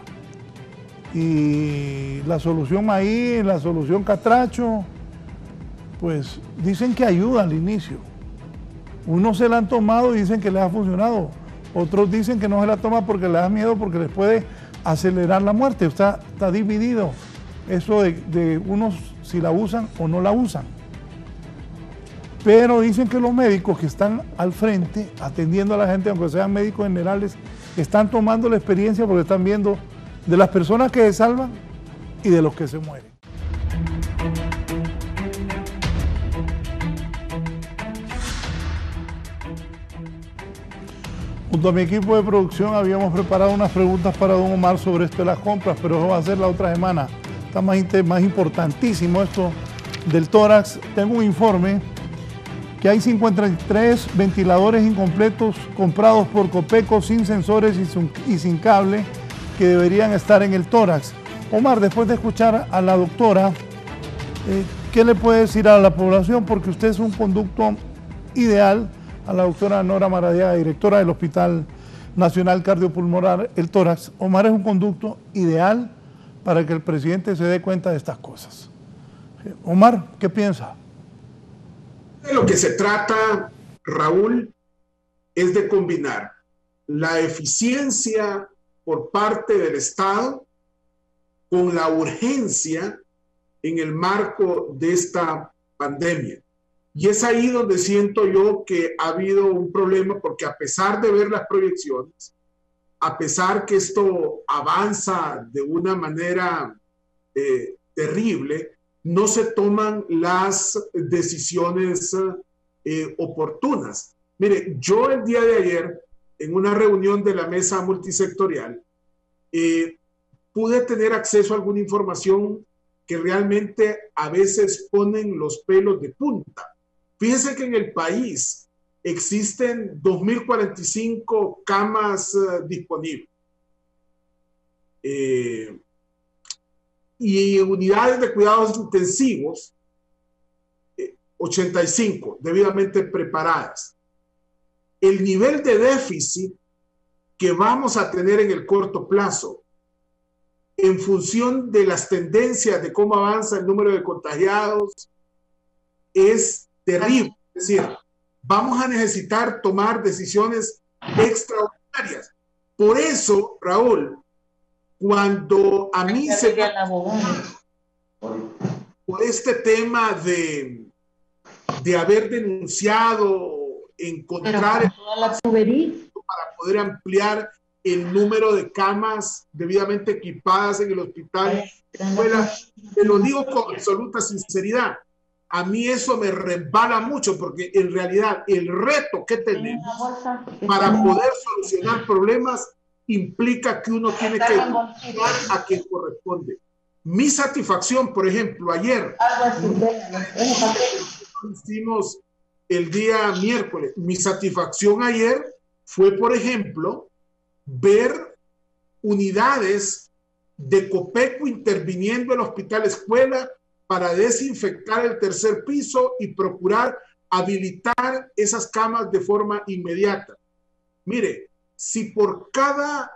Y la solución maíz, la solución catracho, pues dicen que ayuda al inicio. Unos se la han tomado y dicen que les ha funcionado. Otros dicen que no se la toman porque les da miedo, porque les puede acelerar la muerte. Está, está dividido eso de, de unos si la usan o no la usan. Pero dicen que los médicos que están al frente, atendiendo a la gente, aunque sean médicos generales, están tomando la experiencia porque están viendo de las personas que se salvan y de los que se mueren. Junto a mi equipo de producción habíamos preparado unas preguntas para don Omar sobre esto de las compras, pero eso va a ser la otra semana. Está más, más importantísimo esto del tórax. Tengo un informe que hay cincuenta y tres ventiladores incompletos comprados por Copeco sin sensores y sin, y sin cable que deberían estar en el tórax. Omar, después de escuchar a la doctora, eh, ¿qué le puede decir a la población? Porque usted es un conducto ideal, a la doctora Nora Maradiaga, directora del Hospital Nacional Cardiopulmonar, el tórax. Omar es un conducto ideal para que el presidente se dé cuenta de estas cosas. Omar, ¿qué piensa? De lo que se trata, Raúl, es de combinar la eficiencia por parte del Estado con la urgencia en el marco de esta pandemia. Y es ahí donde siento yo que ha habido un problema, porque a pesar de ver las proyecciones, a pesar que esto avanza de una manera eh, terrible, no se toman las decisiones eh, oportunas. Mire, yo el día de ayer, en una reunión de la mesa multisectorial, eh, pude tener acceso a alguna información que realmente a veces ponen los pelos de punta. Fíjense que en el país existen dos mil cuarenta y cinco camas uh, disponibles. Eh, y unidades de cuidados intensivos, eh, ochenta y cinco debidamente preparadas. El nivel de déficit que vamos a tener en el corto plazo, en función de las tendencias de cómo avanza el número de contagiados, es terrible. Es decir, vamos a necesitar tomar decisiones extraordinarias. Por eso, Raúl, cuando a mí se por este tema de, de haber denunciado, encontrar el para poder ampliar el número de camas debidamente equipadas en el hospital, bueno, te lo digo con absoluta sinceridad, a mí eso me resbala mucho, porque en realidad el reto que tenemos para poder solucionar problemas implica que uno tiene que ayudar a quien corresponde. Mi satisfacción, por ejemplo, ayer, hicimos el día miércoles. Mi satisfacción ayer fue, por ejemplo, ver unidades de Copeco interviniendo en el hospital escuela para desinfectar el tercer piso y procurar habilitar esas camas de forma inmediata. Mire, si por cada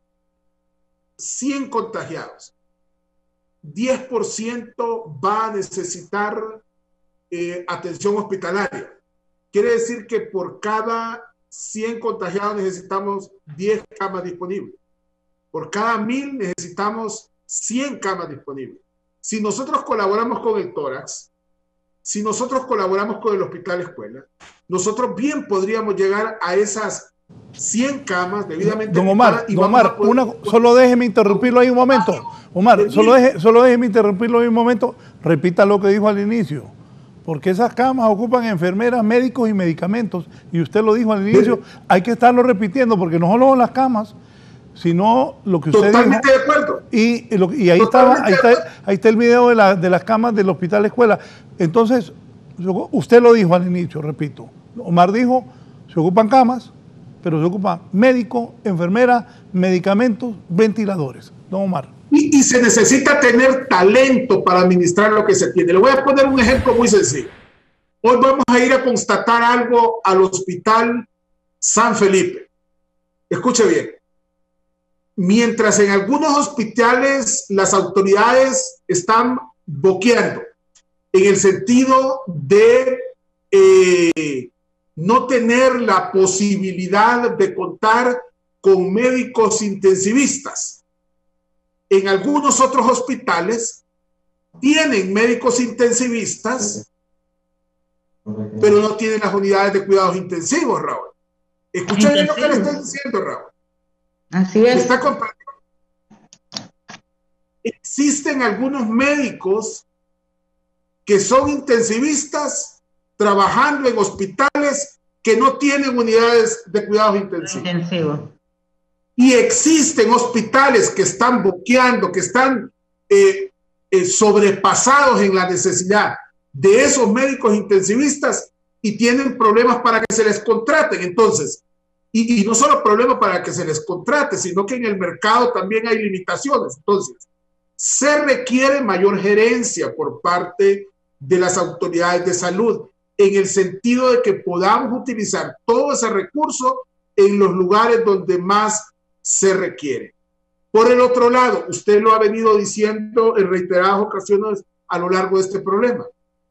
cien contagiados, diez por ciento va a necesitar eh, atención hospitalaria, quiere decir que por cada cien contagiados necesitamos diez camas disponibles. Por cada mil necesitamos cien camas disponibles. Si nosotros colaboramos con el tórax, si nosotros colaboramos con el hospital escuela, nosotros bien podríamos llegar a esas cien camas debidamente. Don Omar, y don Omar poder... una, solo déjeme interrumpirlo ahí un momento. Omar, solo, deje, solo déjeme interrumpirlo ahí un momento. Repita lo que dijo al inicio. Porque esas camas ocupan enfermeras, médicos y medicamentos. Y usted lo dijo al inicio, hay que estarlo repitiendo porque no solo son las camas, sino lo que usted Totalmente dijo. de acuerdo. Y, lo, y ahí, estaba, ahí, está, ahí está el video de, la, de las camas del hospital escuela. Entonces, usted lo dijo al inicio, repito. Omar dijo, se ocupan camas, pero se ocupan médicos, enfermeras, medicamentos, ventiladores. Don Omar. Y, y se necesita tener talento para administrar lo que se tiene. Le voy a poner un ejemplo muy sencillo. Hoy vamos a ir a constatar algo al Hospital San Felipe. Escuche bien. Mientras en algunos hospitales las autoridades están boqueando en el sentido de eh, no tener la posibilidad de contar con médicos intensivistas. En algunos otros hospitales tienen médicos intensivistas, pero no tienen las unidades de cuidados intensivos, Raúl. Escucha bien lo que le estoy diciendo, Raúl. Así es. Está compartiendo. Existen algunos médicos que son intensivistas trabajando en hospitales que no tienen unidades de cuidados intensivos. Intensivo. Y existen hospitales que están boqueando, que están eh, eh, sobrepasados en la necesidad de esos médicos intensivistas y tienen problemas para que se les contraten. Entonces, y, y no solo problemas para que se les contrate, sino que en el mercado también hay limitaciones. Entonces, se requiere mayor gerencia por parte de las autoridades de salud, en el sentido de que podamos utilizar todo ese recurso en los lugares donde más se requiere. Por el otro lado, usted lo ha venido diciendo en reiteradas ocasiones a lo largo de este problema.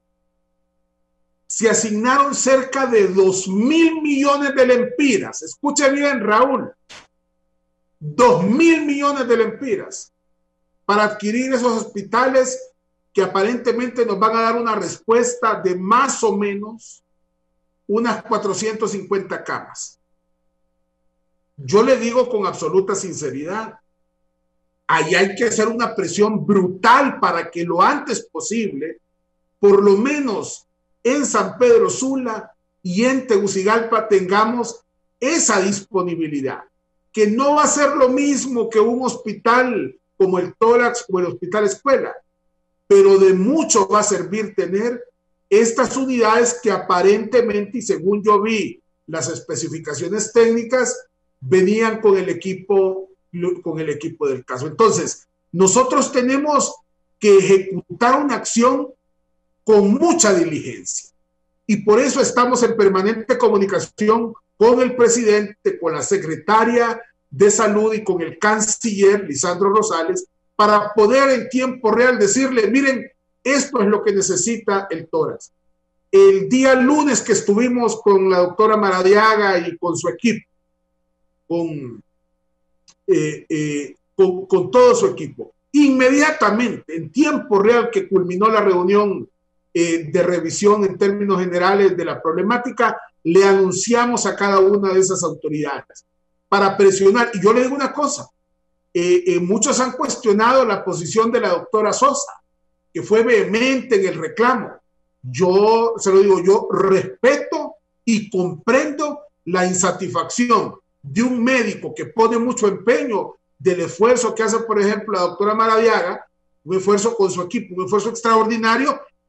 Se asignaron cerca de dos mil millones de lempiras. Escuche bien, Raúl. Dos mil millones de lempiras para adquirir esos hospitales que aparentemente nos van a dar una respuesta de más o menos unas cuatrocientas cincuenta camas. Yo le digo con absoluta sinceridad, ahí hay que hacer una presión brutal para que lo antes posible, por lo menos en San Pedro Sula y en Tegucigalpa, tengamos esa disponibilidad, que no va a ser lo mismo que un hospital como el tórax o el hospital escuela, pero de mucho va a servir tener estas unidades que aparentemente, y según yo vi las especificaciones técnicas, venían con el equipo, con el equipo del caso. Entonces, nosotros tenemos que ejecutar una acción con mucha diligencia. Y por eso estamos en permanente comunicación con el presidente, con la secretaria de Salud y con el canciller Lisandro Rosales, para poder en tiempo real decirle, miren, esto es lo que necesita el tórax. El día lunes que estuvimos con la doctora Maradiaga y con su equipo, Con, eh, eh, con, con todo su equipo. Inmediatamente, en tiempo real que culminó la reunión eh, de revisión en términos generales de la problemática, le anunciamos a cada una de esas autoridades para presionar. Y yo le digo una cosa, eh, eh, muchos han cuestionado la posición de la doctora Sosa, que fue vehemente en el reclamo. Yo, se lo digo, yo respeto y comprendo la insatisfacción de un médico que pone mucho empeño del esfuerzo que hace, por ejemplo, la doctora Maradiaga, un esfuerzo con su equipo, un esfuerzo extraordinario,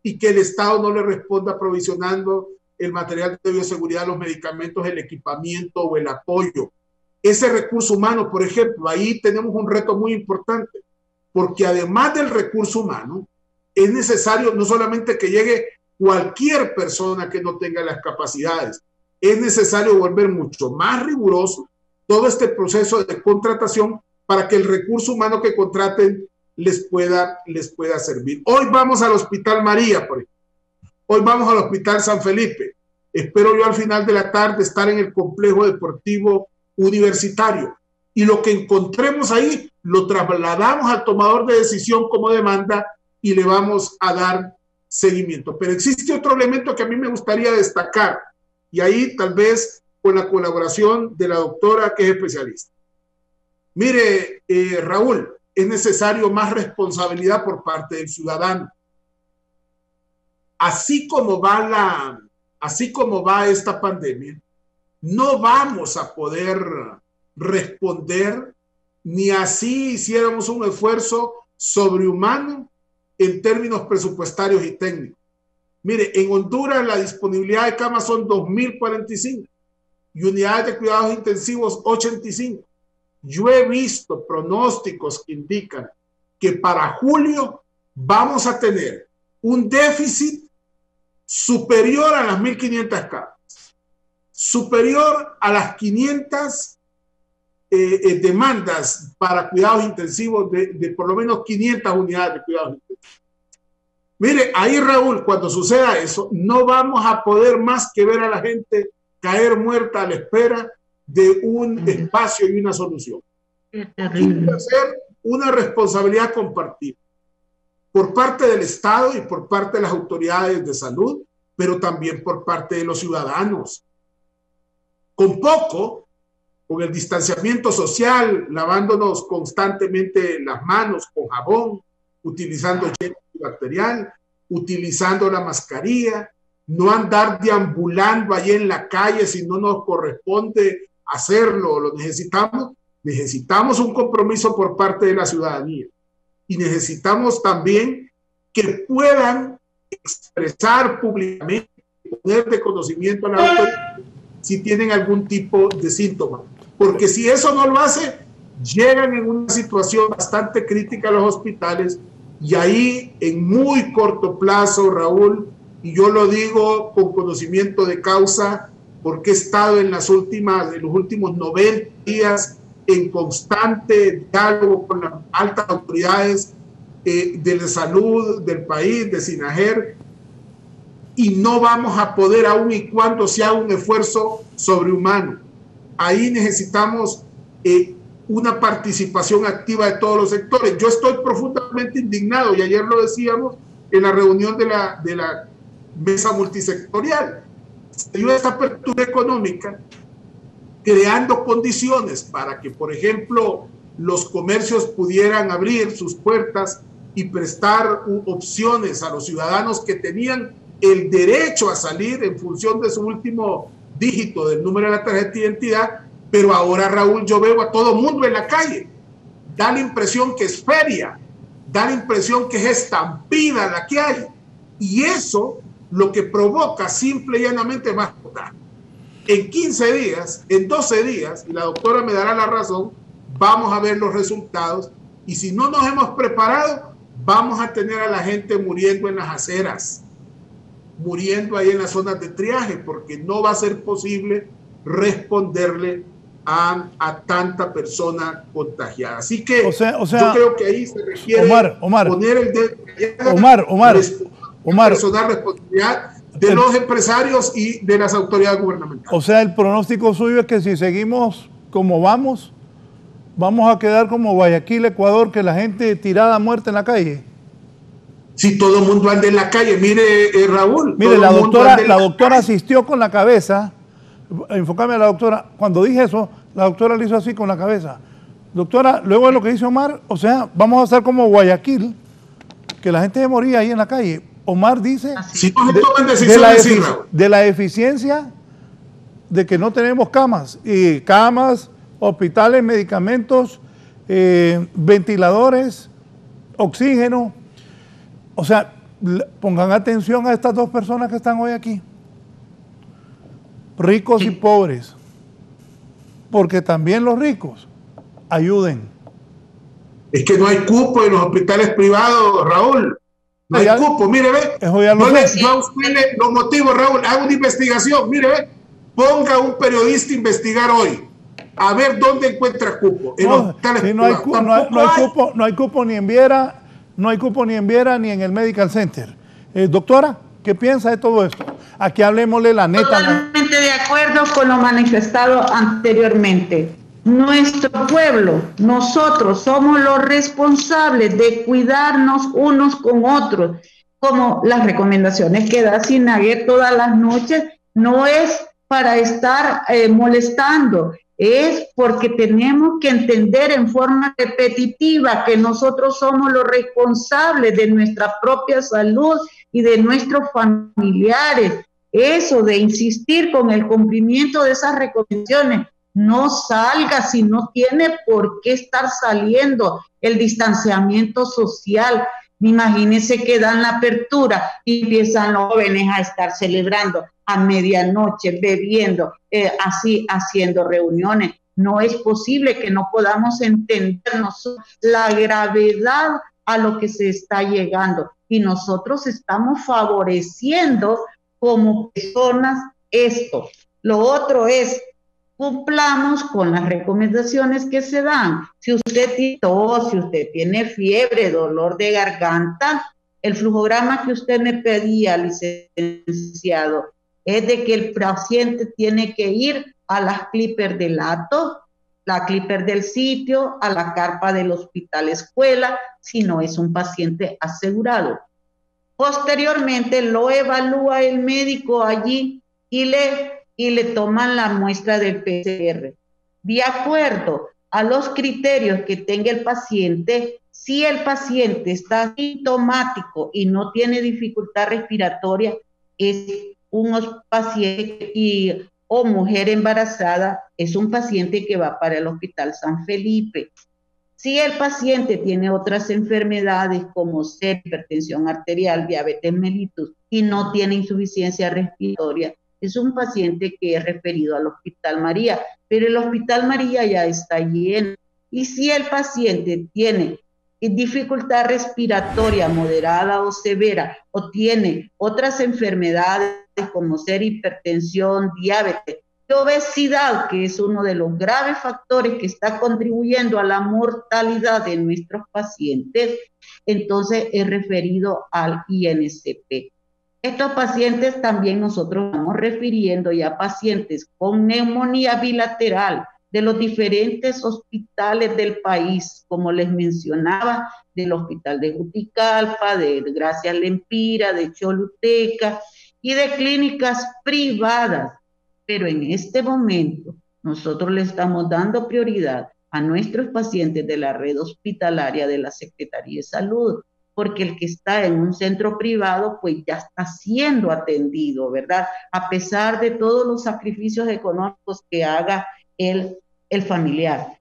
y que el Estado no le responda provisionando el material de bioseguridad, los medicamentos, el equipamiento o el apoyo. Ese recurso humano, por ejemplo, ahí tenemos un reto muy importante, porque además del recurso humano, es necesario no solamente que llegue cualquier persona que no tenga las capacidades, es necesario volver mucho más riguroso todo este proceso de contratación para que el recurso humano que contraten les pueda, les pueda servir. Hoy vamos al Hospital María, por ejemplo. Hoy vamos al Hospital San Felipe. Espero yo al final de la tarde estar en el complejo deportivo universitario. Y lo que encontremos ahí lo trasladamos al tomador de decisión como demanda y le vamos a dar seguimiento. Pero existe otro elemento que a mí me gustaría destacar, y ahí tal vez con la colaboración de la doctora que es especialista. Mire, eh, Raúl, es necesario más responsabilidad por parte del ciudadano. Así como va la, así como va esta pandemia, no vamos a poder responder ni así hiciéramos un esfuerzo sobrehumano en términos presupuestarios y técnicos. Mire, en Honduras la disponibilidad de camas son dos mil cuarenta y cinco y unidades de cuidados intensivos ochenta y cinco. Yo he visto pronósticos que indican que para julio vamos a tener un déficit superior a las mil quinientas camas, superior a las quinientas eh, eh, demandas para cuidados intensivos de, de por lo menos quinientas unidades de cuidados intensivos. Mire, ahí Raúl, cuando suceda eso, no vamos a poder más que ver a la gente caer muerta a la espera de un espacio y una solución. Tiene que ser una responsabilidad compartida por parte del Estado y por parte de las autoridades de salud, pero también por parte de los ciudadanos. Con poco, con el distanciamiento social, lavándonos constantemente las manos con jabón, utilizando gel antibacterial, utilizando la mascarilla, no andar deambulando ahí en la calle si no nos corresponde hacerlo, lo necesitamos. Necesitamos un compromiso por parte de la ciudadanía y necesitamos también que puedan expresar públicamente, poner de conocimiento a la autoridad si tienen algún tipo de síntoma. Porque si eso no lo hace, llegan en una situación bastante crítica a los hospitales y ahí en muy corto plazo, Raúl, y yo lo digo con conocimiento de causa, porque he estado en, las últimas, en los últimos noventa días en constante diálogo con las altas autoridades eh, de la salud del país, de SINAGER, y no vamos a poder aun y cuando sea un esfuerzo sobrehumano. Ahí necesitamos eh, una participación activa de todos los sectores. Yo estoy profundamente indignado, y ayer lo decíamos en la reunión de la, de la mesa multisectorial. Se dio esta apertura económica creando condiciones para que, por ejemplo, los comercios pudieran abrir sus puertas y prestar opciones a los ciudadanos que tenían el derecho a salir en función de su último dígito del número de la tarjeta de identidad, pero ahora, Raúl, yo veo a todo mundo en la calle. Da la impresión que es feria, da la impresión que es estampida la que hay, y eso lo que provoca simple y llanamente más votar. En quince días, en doce días, y la doctora me dará la razón, vamos a ver los resultados, y si no nos hemos preparado, vamos a tener a la gente muriendo en las aceras, muriendo ahí en las zonas de triaje, porque no va a ser posible responderle a, a tanta persona contagiada. Así que o sea, o sea, yo creo que ahí se requiere Omar, Omar, poner el dedo, Omar, Omar, Omar, personal responsabilidad de el, los empresarios y de las autoridades gubernamentales. O sea, el pronóstico suyo es que si seguimos como vamos, vamos a quedar como Guayaquil, Ecuador, que la gente tirada a muerte en la calle. Si todo el mundo anda en la calle, mire eh, Raúl. Mire, la doctora, la doctora asistió con la cabeza, enfócame a la doctora, cuando dije eso, la doctora le hizo así con la cabeza. Doctora, luego de lo que dice Omar, o sea, vamos a estar como Guayaquil, que la gente moría ahí en la calle. Omar dice si no de, de, la de la eficiencia de que no tenemos camas, y camas, hospitales, medicamentos, eh, ventiladores, oxígeno. O sea, pongan atención a estas dos personas que están hoy aquí, ricos y pobres, porque también los ricos ayuden. Es que no hay cupo en los hospitales privados, Raúl. No hay ya, cupo, mire, ve. Eso ya lo yo, le, sé. yo a usted le, los motivo, Raúl, haga una investigación, mire, ve. Ponga un periodista a investigar hoy, a ver dónde encuentra cupo. En no, los hospitales sí, no, hay, privados. no, hay, no, hay hay. cupo, no hay cupo ni en Viera, no hay cupo ni en Viera ni en el Medical Center. Eh, doctora, ¿qué piensa de todo esto? Aquí hablemosle la neta. Totalmente de acuerdo con lo manifestado anteriormente. Nuestro pueblo, nosotros somos los responsables de cuidarnos unos con otros, como las recomendaciones que da SINAGUE todas las noches, no es para estar eh, molestando, es porque tenemos que entender en forma repetitiva que nosotros somos los responsables de nuestra propia salud y de nuestros familiares. Eso de insistir con el cumplimiento de esas recomendaciones, no salga si no tiene por qué estar saliendo. El distanciamiento social, imagínense que dan la apertura y empiezan los jóvenes a estar celebrando a medianoche, bebiendo, eh, así haciendo reuniones. No es posible que no podamos entendernos la gravedad a lo que se está llegando y nosotros estamos favoreciendo como personas esto. Lo otro es, cumplamos con las recomendaciones que se dan. Si usted tiene tos, si usted tiene fiebre, dolor de garganta, el flujograma que usted me pedía, licenciado, es de que el paciente tiene que ir a las clipper del Ato, la clipper del sitio, a la carpa del hospital escuela, si no es un paciente asegurado. Posteriormente lo evalúa el médico allí y le y le toman la muestra del P C R. De acuerdo a los criterios que tenga el paciente, si el paciente está sintomático y no tiene dificultad respiratoria, es un paciente y, o mujer embarazada, es un paciente que va para el Hospital San Felipe. Si el paciente tiene otras enfermedades como ser hipertensión arterial, diabetes mellitus y no tiene insuficiencia respiratoria, es un paciente que es referido al Hospital María, pero el Hospital María ya está lleno. Y si el paciente tiene dificultad respiratoria moderada o severa, o tiene otras enfermedades como ser hipertensión, diabetes, obesidad, que es uno de los graves factores que está contribuyendo a la mortalidad de nuestros pacientes, entonces es referido al I N C P. Estos pacientes también nosotros estamos refiriendo ya pacientes con neumonía bilateral de los diferentes hospitales del país, como les mencionaba, del Hospital de Juticalpa, de Gracias Lempira, de Choluteca y de clínicas privadas. Pero en este momento nosotros le estamos dando prioridad a nuestros pacientes de la red hospitalaria de la Secretaría de Salud, porque el que está en un centro privado pues ya está siendo atendido, ¿verdad? A pesar de todos los sacrificios económicos que haga el, el familiar.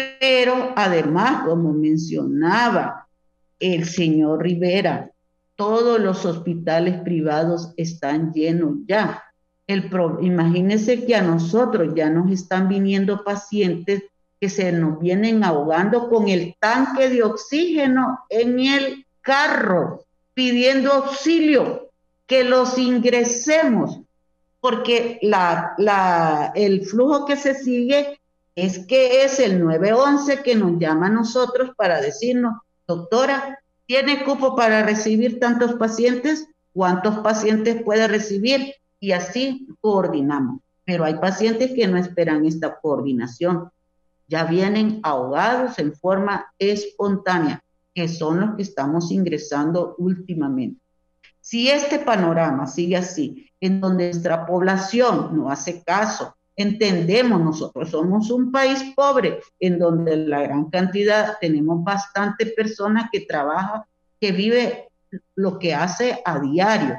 Pero además, como mencionaba el señor Rivera, todos los hospitales privados están llenos ya. El pro, imagínense que a nosotros ya nos están viniendo pacientes que se nos vienen ahogando con el tanque de oxígeno en el carro, pidiendo auxilio, que los ingresemos, porque la, la, el flujo que se sigue es que es el nueve once que nos llama a nosotros para decirnos, doctora, ¿tiene cupo para recibir tantos pacientes? ¿Cuántos pacientes puede recibir? Y así coordinamos. Pero hay pacientes que no esperan esta coordinación, ya vienen ahogados en forma espontánea, que son los que estamos ingresando últimamente. Si este panorama sigue así, en donde nuestra población no hace caso, entendemos, nosotros somos un país pobre, en donde la gran cantidad, tenemos bastante personas que trabaja, que vive lo que hace a diario,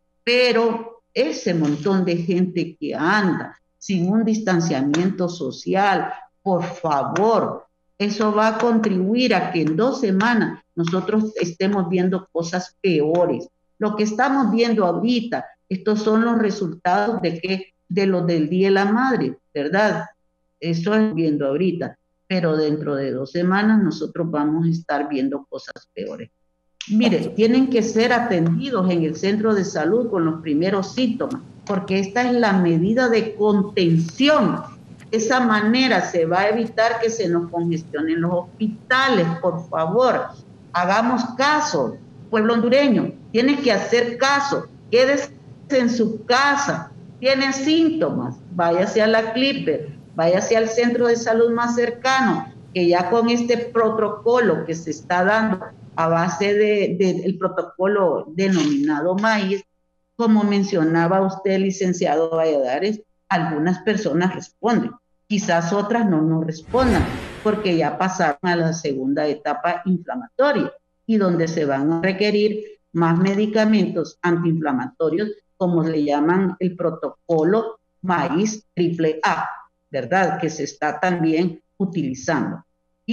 pero ese montón de gente que anda sin un distanciamiento social, por favor, eso va a contribuir a que en dos semanas nosotros estemos viendo cosas peores. Lo que estamos viendo ahorita, estos son los resultados de, que, de los del Día de la Madre, ¿verdad? Eso es viendo ahorita, pero dentro de dos semanas nosotros vamos a estar viendo cosas peores. Mire, tienen que ser atendidos en el centro de salud con los primeros síntomas, porque esta es la medida de contención. De esa manera se va a evitar que se nos congestionen los hospitales. Por favor, hagamos caso. Pueblo hondureño, tiene que hacer caso. Quédese en su casa. Tiene síntomas, váyase a la Clipper, váyase al centro de salud más cercano, que ya con este protocolo que se está dando a base del de, de protocolo denominado maíz, como mencionaba usted, licenciado Valladares, algunas personas responden, quizás otras no nos respondan, porque ya pasaron a la segunda etapa inflamatoria y donde se van a requerir más medicamentos antiinflamatorios, como le llaman el protocolo maíz triple A, ¿verdad? Que se está también utilizando.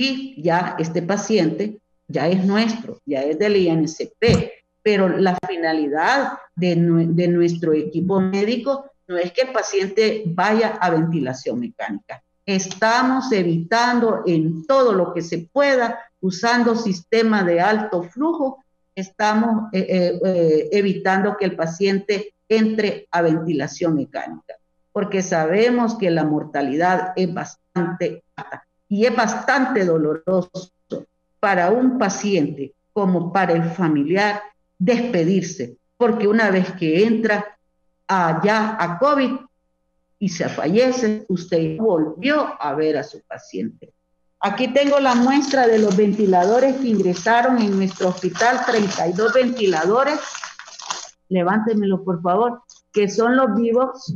Y ya este paciente ya es nuestro, ya es del I N C P, pero la finalidad de, de nuestro equipo médico no es que el paciente vaya a ventilación mecánica. Estamos evitando en todo lo que se pueda, usando sistemas de alto flujo, estamos eh, eh, eh, evitando que el paciente entre a ventilación mecánica, porque sabemos que la mortalidad es bastante alta y es bastante doloroso para un paciente como para el familiar despedirse, porque una vez que entra allá a COVID y se fallece, usted volvió a ver a su paciente. Aquí tengo la muestra de los ventiladores que ingresaron en nuestro hospital, treinta y dos ventiladores, levántenmelo por favor, que son los vivos.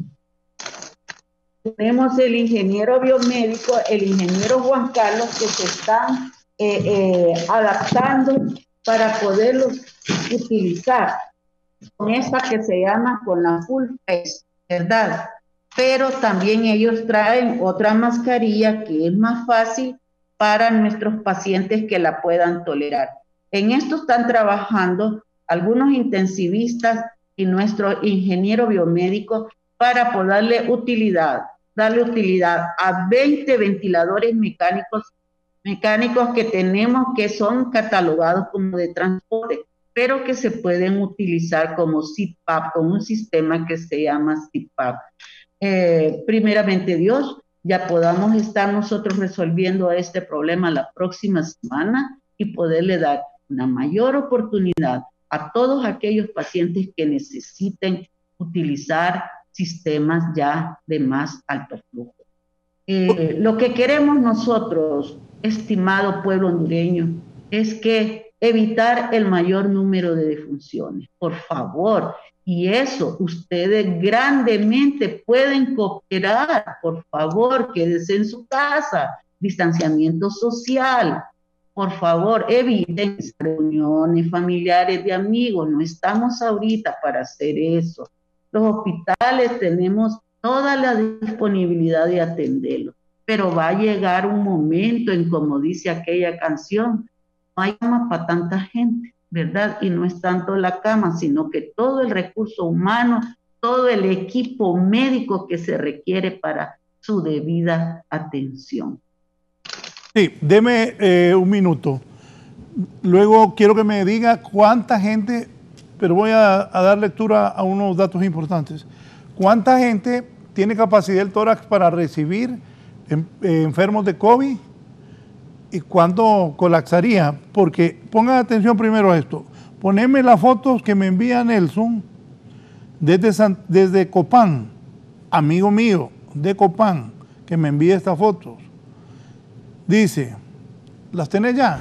Tenemos el ingeniero biomédico, el ingeniero Juan Carlos, que se están eh, eh, adaptando para poderlos utilizar con esta que se llama con la full face, ¿verdad? Pero también ellos traen otra mascarilla que es más fácil para nuestros pacientes que la puedan tolerar. En esto están trabajando algunos intensivistas y nuestro ingeniero biomédico para poderle utilidad, darle utilidad a veinte ventiladores mecánicos, mecánicos que tenemos que son catalogados como de transporte, pero que se pueden utilizar como C P A P, con un sistema que se llama C P A P. Eh, primeramente Dios, ya podamos estar nosotros resolviendo este problema la próxima semana y poderle dar una mayor oportunidad a todos aquellos pacientes que necesiten utilizar sistemas ya de más alto flujo. Eh, lo que queremos nosotros, estimado pueblo hondureño, es que evitar el mayor número de defunciones, por favor. Y eso, ustedes grandemente pueden cooperar, por favor, quédese en su casa, distanciamiento social, por favor, eviten reuniones familiares de amigos, no estamos ahorita para hacer eso. Los hospitales tenemos toda la disponibilidad de atenderlos, pero va a llegar un momento en, como dice aquella canción, no hay cama para tanta gente, ¿verdad? Y no es tanto la cama, sino que todo el recurso humano, todo el equipo médico que se requiere para su debida atención. Sí, deme eh, un minuto. Luego quiero que me diga cuánta gente, pero voy a, a dar lectura a unos datos importantes. ¿Cuánta gente tiene capacidad el tórax para recibir en, eh, enfermos de COVID? ¿Y cuánto colapsaría? Porque pongan atención primero a esto. Poneme las fotos que me envía Nelson desde, San, desde Copán, amigo mío de Copán, que me envía estas fotos. Dice, ¿las tenés ya?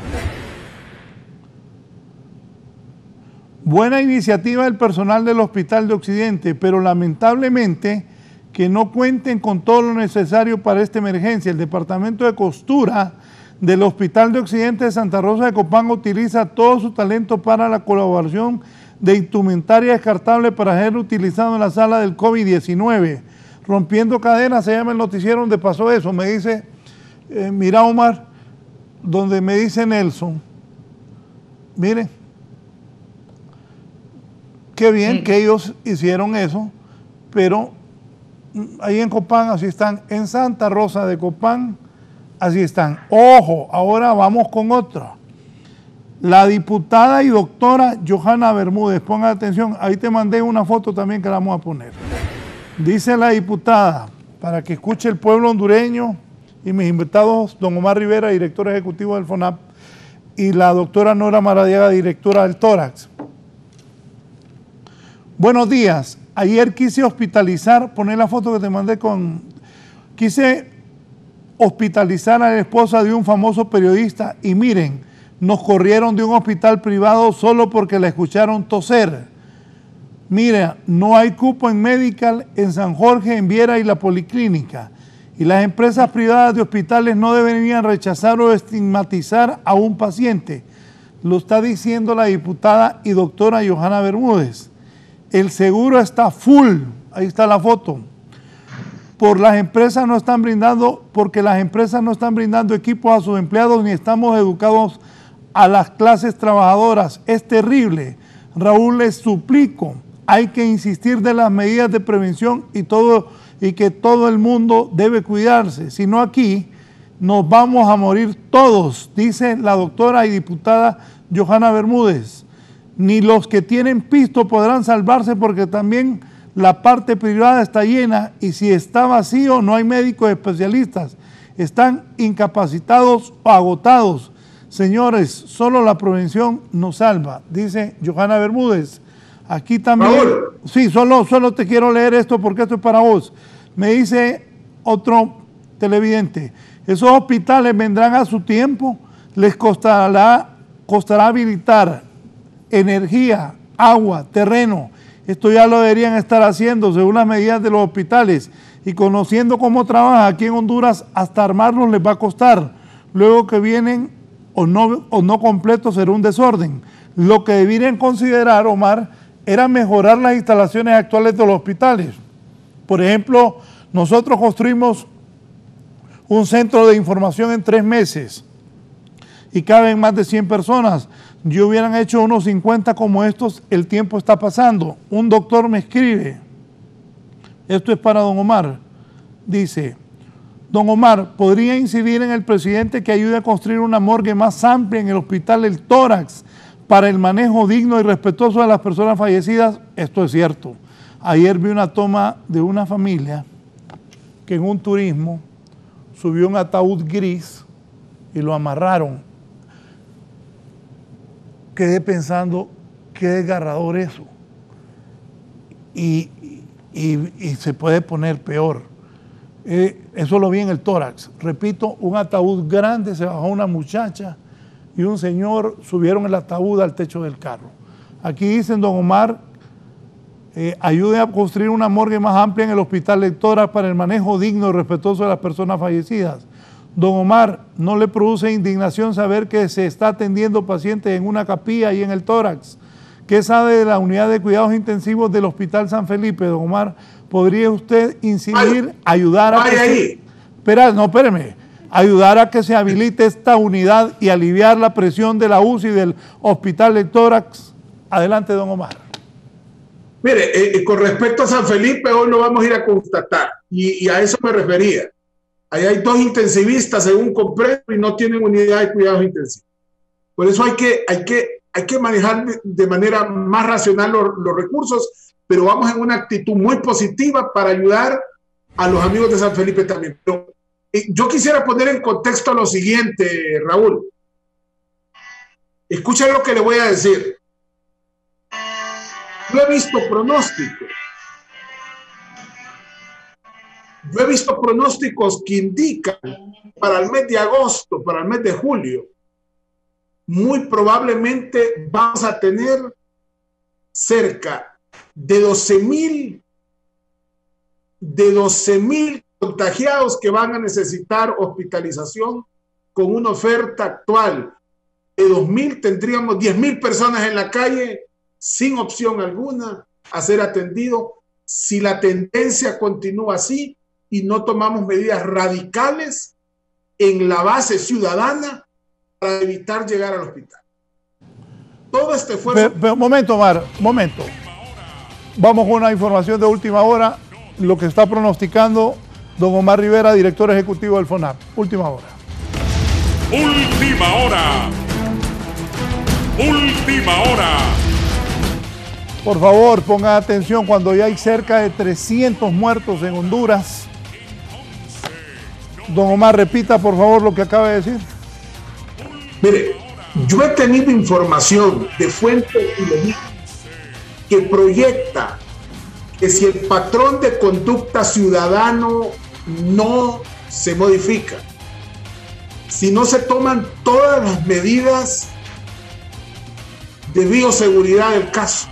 Buena iniciativa del personal del Hospital de Occidente, pero lamentablemente que no cuenten con todo lo necesario para esta emergencia. El departamento de costura del Hospital de Occidente de Santa Rosa de Copán utiliza todo su talento para la colaboración de indumentaria descartable para ser utilizado en la sala del COVID diecinueve. Rompiendo cadenas, se llama el noticiero donde pasó eso. Me dice, eh, mira Omar, donde me dice Nelson, miren, qué bien que ellos hicieron eso, pero ahí en Copán así están, en Santa Rosa de Copán así están. Ojo, ahora vamos con otra. La diputada y doctora Johanna Bermúdez, pongan atención, ahí te mandé una foto también que la vamos a poner. Dice la diputada, para que escuche el pueblo hondureño y mis invitados, don Omar Rivera, director ejecutivo del FONAP, y la doctora Nora Maradiaga, directora del Tórax. Buenos días, ayer quise hospitalizar, poné la foto que te mandé con... Quise hospitalizar a la esposa de un famoso periodista y miren, nos corrieron de un hospital privado solo porque la escucharon toser. Mira, no hay cupo en Medical, en San Jorge, en Viera y la Policlínica. Y las empresas privadas de hospitales no deberían rechazar o estigmatizar a un paciente. Lo está diciendo la diputada y doctora Johanna Bermúdez. El seguro está full, ahí está la foto. Por las empresas no están brindando, porque las empresas no están brindando equipos a sus empleados ni estamos educados a las clases trabajadoras. Es terrible. Raúl, les suplico, hay que insistir de las medidas de prevención y todo y que todo el mundo debe cuidarse. Si no, aquí nos vamos a morir todos, dice la doctora y diputada Johanna Bermúdez. Ni los que tienen pisto podrán salvarse porque también la parte privada está llena y si está vacío no hay médicos especialistas. Están incapacitados o agotados. Señores, solo la prevención nos salva, dice Johanna Bermúdez. Aquí también, Raúl. Sí, solo, solo te quiero leer esto porque esto es para vos. Me dice otro televidente, esos hospitales vendrán a su tiempo, les costará, costará habilitar energía, agua, terreno. Esto ya lo deberían estar haciendo según las medidas de los hospitales y conociendo cómo trabaja aquí en Honduras, hasta armarlos les va a costar. Luego que vienen o no, o no completos será un desorden. Lo que debieran considerar, Omar, era mejorar las instalaciones actuales de los hospitales. Por ejemplo, nosotros construimos un centro de información en tres meses y caben más de cien personas. Yo hubieran hecho unos cincuenta como estos, el tiempo está pasando. Un doctor me escribe, esto es para don Omar, dice, don Omar, ¿podría incidir en el presidente que ayude a construir una morgue más amplia en el hospital del Tórax para el manejo digno y respetuoso de las personas fallecidas? Esto es cierto. Ayer vi una toma de una familia que en un turismo subió un ataúd gris y lo amarraron. Quedé pensando, qué desgarrador eso. Y, y, y se puede poner peor. Eh, eso lo vi en el Tórax. Repito, un ataúd grande, se bajó una muchacha y un señor, subieron el ataúd al techo del carro. Aquí dicen, don Omar, eh, ayude a construir una morgue más amplia en el hospital del Tórax para el manejo digno y respetuoso de las personas fallecidas. Don Omar, ¿no le produce indignación saber que se está atendiendo pacientes en una capilla y en el Tórax? ¿Qué sabe de la unidad de cuidados intensivos del Hospital San Felipe, don Omar? ¿Podría usted incidir, ay, ayudar a que se... Espera, no, espéreme. Ayudar a que se habilite esta unidad y aliviar la presión de la U C I del Hospital del Tórax? Adelante, don Omar. Mire, eh, con respecto a San Felipe, hoy lo vamos a ir a constatar, y, y a eso me refería. Ahí hay dos intensivistas, según comprendo, y no tienen unidad de cuidados intensivos. Por eso hay que, hay que, hay que manejar de, de manera más racional los, los recursos, pero vamos en una actitud muy positiva para ayudar a los amigos de San Felipe también. Pero, eh, yo quisiera poner en contexto lo siguiente, Raúl. Escuchen lo que le voy a decir. Yo he visto pronósticos. Yo he visto pronósticos que indican para el mes de agosto, para el mes de julio, muy probablemente vamos a tener cerca de doce mil de doce mil contagiados que van a necesitar hospitalización. Con una oferta actual de dos mil, tendríamos diez mil personas en la calle sin opción alguna a ser atendido. Si la tendencia continúa así y no tomamos medidas radicales en la base ciudadana para evitar llegar al hospital. Todo este esfuerzo... Pero, pero, momento, Omar, momento. Vamos con una información de última hora, lo que está pronosticando don Omar Rivera, director ejecutivo del FONAP. Última hora. Última hora. Última hora. Por favor, pongan atención cuando ya hay cerca de trescientos muertos en Honduras. Don Omar, repita por favor lo que acaba de decir. Mire, yo he tenido información de fuentes que proyecta que si el patrón de conducta ciudadano no se modifica, si no se toman todas las medidas de bioseguridad del caso,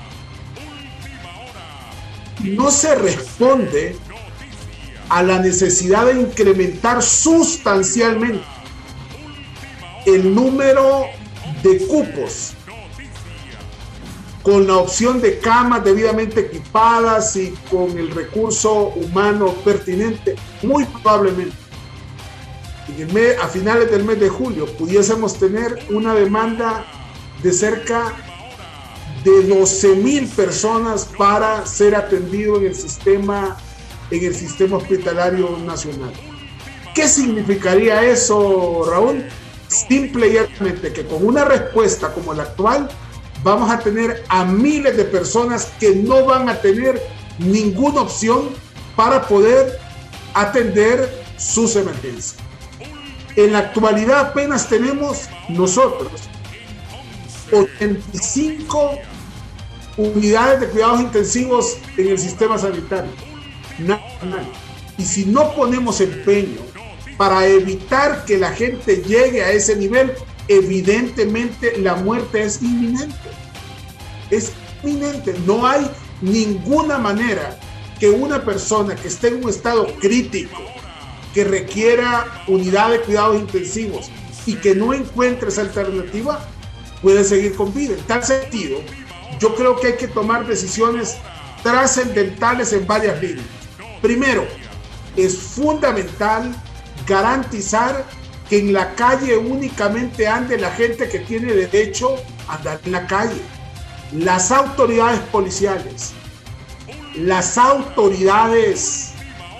no se responde a la necesidad de incrementar sustancialmente el número de cupos con la opción de camas debidamente equipadas y con el recurso humano pertinente, muy probablemente en el mes, a finales del mes de julio pudiésemos tener una demanda de cerca de doce mil personas para ser atendido en el sistema, en el sistema hospitalario nacional. ¿Qué significaría eso, Raúl? Simple y llanamente que con una respuesta como la actual vamos a tener a miles de personas que no van a tener ninguna opción para poder atender sus emergencias. En la actualidad apenas tenemos nosotros ochenta y cinco unidades de cuidados intensivos en el sistema sanitario nacional. Y si no ponemos empeño para evitar que la gente llegue a ese nivel, evidentemente la muerte es inminente. Es inminente. No hay ninguna manera que una persona que esté en un estado crítico, que requiera unidad de cuidados intensivos y que no encuentre esa alternativa, puede seguir con vida. En tal sentido, yo creo que hay que tomar decisiones trascendentales en varias líneas. Primero, es fundamental garantizar que en la calle únicamente ande la gente que tiene derecho a andar en la calle. Las autoridades policiales, las autoridades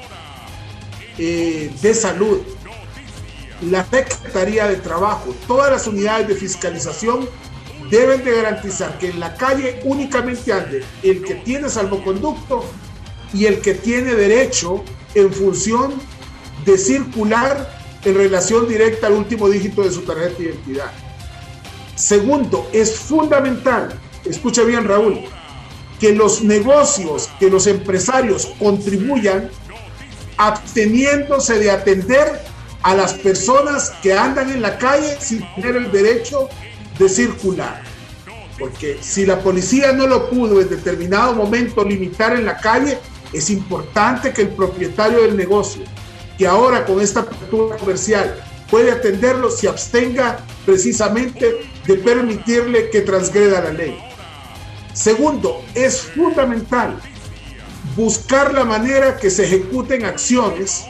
eh, de salud, la Secretaría de Trabajo, todas las unidades de fiscalización deben de garantizar que en la calle únicamente ande el que tiene salvoconducto y el que tiene derecho en función de circular en relación directa al último dígito de su tarjeta de identidad. Segundo, es fundamental, escucha bien Raúl, que los negocios, que los empresarios contribuyan absteniéndose de atender a las personas que andan en la calle sin tener el derecho de circular. Porque si la policía no lo pudo en determinado momento limitar en la calle, es importante que el propietario del negocio, que ahora con esta apertura comercial puede atenderlo, se abstenga precisamente de permitirle que transgreda la ley. Segundo, es fundamental buscar la manera que se ejecuten acciones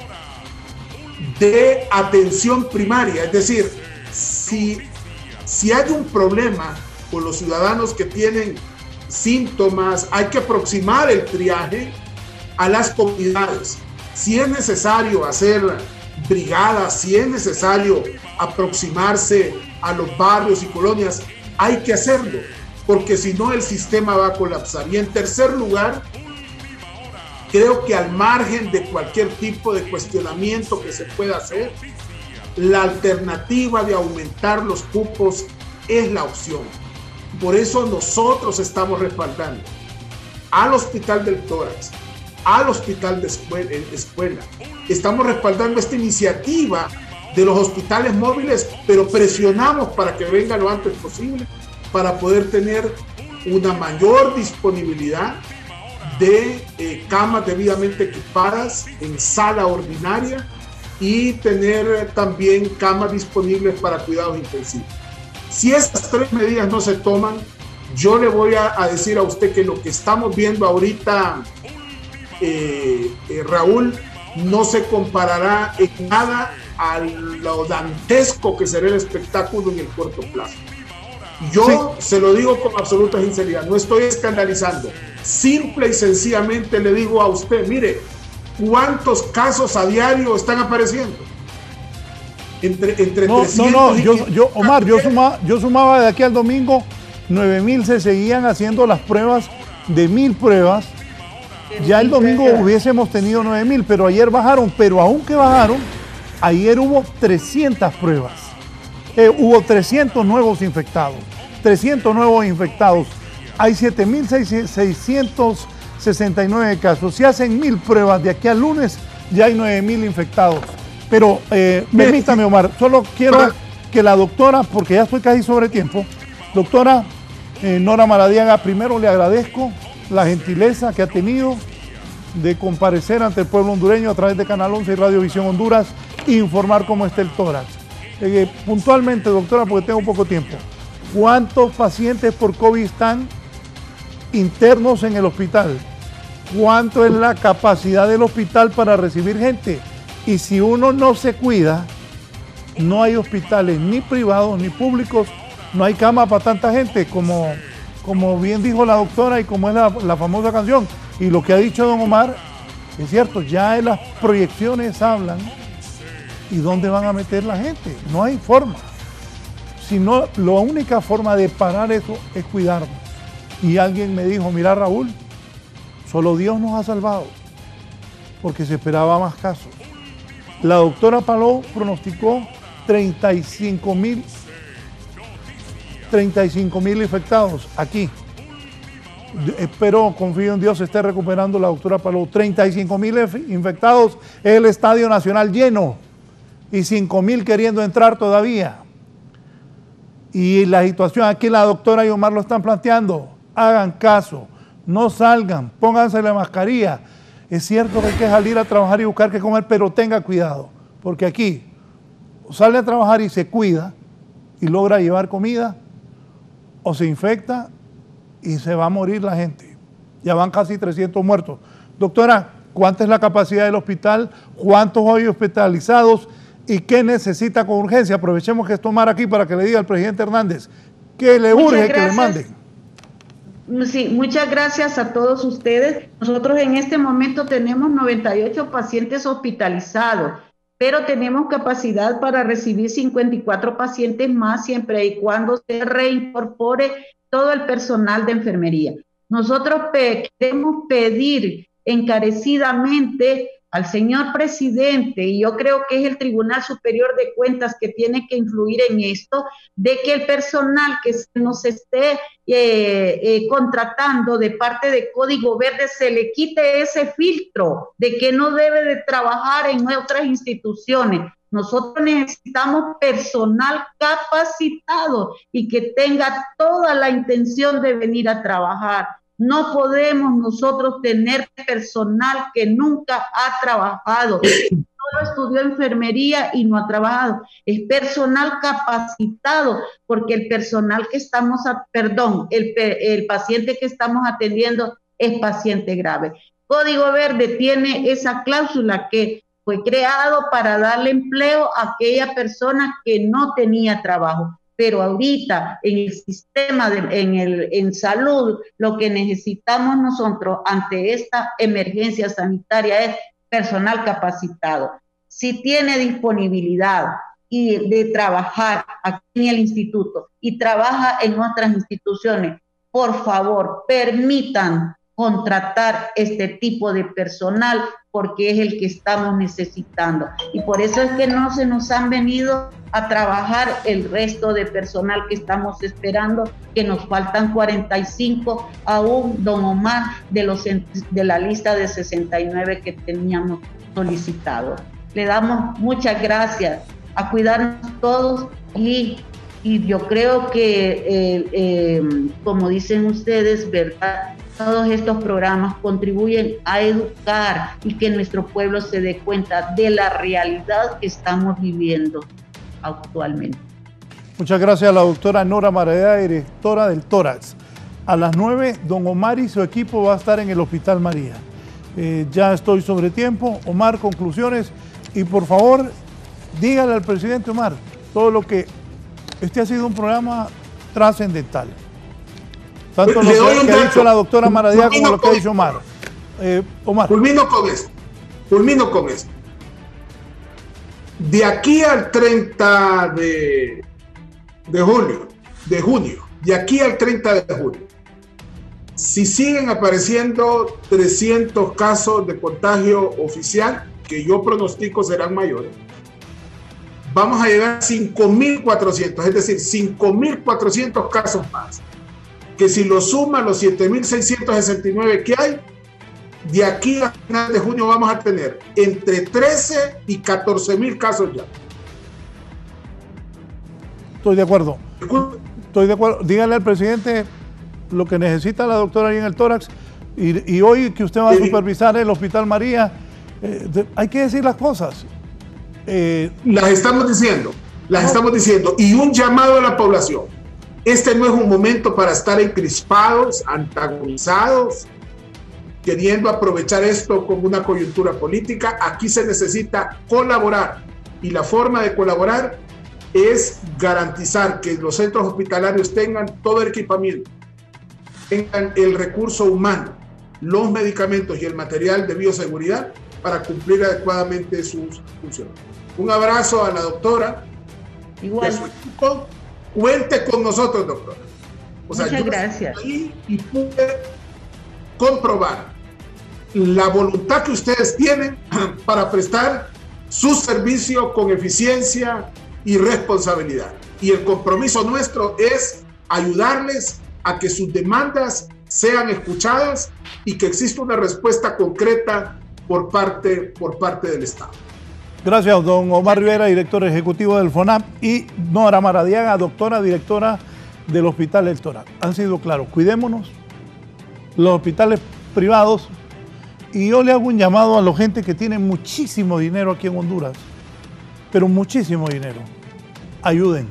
de atención primaria, es decir, si, si hay un problema con los ciudadanos que tienen síntomas, hay que aproximar el triaje a las comunidades. Si es necesario hacer brigadas, si es necesario aproximarse a los barrios y colonias, hay que hacerlo, porque si no el sistema va a colapsar. Y en tercer lugar, creo que al margen de cualquier tipo de cuestionamiento que se pueda hacer, la alternativa de aumentar los cupos es la opción. Por eso nosotros estamos respaldando al Hospital del Tórax, al Hospital de Escuela, escuela. Estamos respaldando esta iniciativa de los hospitales móviles, pero presionamos para que venga lo antes posible para poder tener una mayor disponibilidad de eh, camas debidamente equipadas en sala ordinaria y tener también camas disponibles para cuidados intensivos. Si estas tres medidas no se toman, yo le voy a, a decir a usted que lo que estamos viendo ahorita, eh, eh, Raúl, no se comparará en nada a lo dantesco que será el espectáculo en el corto plazo. Yo sí. se lo digo con absoluta sinceridad, no estoy escandalizando. Simple y sencillamente le digo a usted, mire, ¿cuántos casos a diario están apareciendo? Entre, entre no, no, no, yo, yo, Omar, yo sumaba, yo sumaba de aquí al domingo, nueve mil se seguían haciendo las pruebas de mil pruebas. Ya el domingo hubiésemos tenido nueve mil, pero ayer bajaron, pero aunque bajaron, ayer hubo trescientas pruebas. Eh, hubo trescientos nuevos infectados, trescientos nuevos infectados. Hay siete mil seiscientos sesenta y nueve casos. Si hacen mil pruebas de aquí al lunes, ya hay nueve mil infectados. Pero eh, permítame, Omar, solo quiero que la doctora, porque ya estoy casi sobre tiempo, doctora eh, Nora Maradiaga, primero le agradezco la gentileza que ha tenido de comparecer ante el pueblo hondureño a través de Canal once y Radiovisión Honduras e informar cómo está el tórax. Eh, puntualmente, doctora, porque tengo poco tiempo, ¿cuántos pacientes por COVID están internos en el hospital? ¿Cuánto es la capacidad del hospital para recibir gente? Y si uno no se cuida, no hay hospitales ni privados ni públicos, no hay cama para tanta gente, como, como bien dijo la doctora y como es la, la famosa canción. Y lo que ha dicho don Omar es cierto, ya en las proyecciones hablan. ¿Y dónde van a meter la gente? No hay forma. Sino, la única forma de parar eso es cuidarnos. Y alguien me dijo, mira Raúl, solo Dios nos ha salvado, porque se esperaba más casos. La doctora Palou pronosticó treinta y cinco mil infectados aquí. Espero, confío en Dios, se esté recuperando la doctora Palou. treinta y cinco mil infectados, el Estadio Nacional lleno y cinco mil queriendo entrar todavía. Y la situación aquí, la doctora y Omar lo están planteando. Hagan caso, no salgan, pónganse la mascarilla. Es cierto que hay que salir a trabajar y buscar qué comer, pero tenga cuidado, porque aquí sale a trabajar y se cuida y logra llevar comida, o se infecta y se va a morir la gente. Ya van casi trescientos muertos. Doctora, ¿cuánta es la capacidad del hospital? ¿Cuántos hay hospitalizados? ¿Y qué necesita con urgencia? Aprovechemos que es tomar aquí para que le diga al presidente Hernández que le urge que le manden. Sí, muchas gracias a todos ustedes. Nosotros en este momento tenemos noventa y ocho pacientes hospitalizados, pero tenemos capacidad para recibir cincuenta y cuatro pacientes más siempre y cuando se reincorpore todo el personal de enfermería. Nosotros pe- queremos pedir encarecidamente al señor presidente, y yo creo que es el Tribunal Superior de Cuentas que tiene que influir en esto, de que el personal que nos esté eh, eh, contratando de parte de Código Verde se le quite ese filtro de que no debe de trabajar en otras instituciones. Nosotros necesitamos personal capacitado y que tenga toda la intención de venir a trabajar. No podemos nosotros tener personal que nunca ha trabajado, solo estudió enfermería y no ha trabajado. Es personal capacitado, porque el personal que estamos, a, perdón, el, el paciente que estamos atendiendo es paciente grave. Código Verde tiene esa cláusula que fue creado para darle empleo a aquella persona que no tenía trabajo. Pero ahorita en el sistema, de, en, el, en salud, lo que necesitamos nosotros ante esta emergencia sanitaria es personal capacitado. Si tiene disponibilidad y de trabajar aquí en el instituto y trabaja en nuestras instituciones, por favor, permitan contratar este tipo de personal, porque es el que estamos necesitando. Y por eso es que no se nos han venido a trabajar el resto de personal que estamos esperando, que nos faltan cuarenta y cinco aún, don Omar, de, los, de la lista de sesenta y nueve que teníamos solicitado. Le damos muchas gracias, a cuidarnos todos y, y yo creo que, eh, eh, como dicen ustedes, ¿verdad?, todos estos programas contribuyen a educar y que nuestro pueblo se dé cuenta de la realidad que estamos viviendo actualmente. Muchas gracias a la doctora Nora Maradiaga, directora del tórax. A las nueve, don Omar y su equipo va a estar en el Hospital María. Eh, ya estoy sobre tiempo. Omar, conclusiones. Y por favor, dígale al presidente Omar todo lo que... Este ha sido un programa trascendental. Tanto Le lo que, doy un que ha dato. dicho la doctora Maradiaga como lo que ha con- dicho Omar. Eh, Omar. Culmino con esto. Culmino con esto. De aquí al treinta de, de julio, de junio, de aquí al treinta de junio, si siguen apareciendo trescientos casos de contagio oficial, que yo pronostico serán mayores, vamos a llegar a cinco mil cuatrocientos, es decir, cinco mil cuatrocientos casos más, que si lo suman los siete mil seiscientos sesenta y nueve que hay, de aquí a final de junio vamos a tener entre trece y catorce mil casos ya. Estoy de acuerdo. Estoy de acuerdo. Dígale al presidente lo que necesita la doctora ahí en el tórax. Y, y hoy que usted va a supervisar el Hospital María, eh, de, hay que decir las cosas. Eh, las estamos diciendo, las no. estamos diciendo. Y un llamado a la población. Este no es un momento para estar encrispados, antagonizados, queriendo aprovechar esto como una coyuntura política. Aquí se necesita colaborar. Y la forma de colaborar es garantizar que los centros hospitalarios tengan todo el equipamiento, tengan el recurso humano, los medicamentos y el material de bioseguridad para cumplir adecuadamente sus funciones. Un abrazo a la doctora. Igual. Y a su equipo. Cuente con nosotros, doctora. O sea, Muchas yo gracias. Estoy ahí y pude comprobar la voluntad que ustedes tienen para prestar su servicio con eficiencia y responsabilidad. Y el compromiso nuestro es ayudarles a que sus demandas sean escuchadas y que exista una respuesta concreta por parte, por parte del Estado. Gracias, don Omar Rivera, director ejecutivo del FONAP, y Nora Maradiaga, doctora, directora del Hospital El Tórax. Han sido claros, cuidémonos, los hospitales privados, y yo le hago un llamado a la gente que tiene muchísimo dinero aquí en Honduras, pero muchísimo dinero. Ayuden.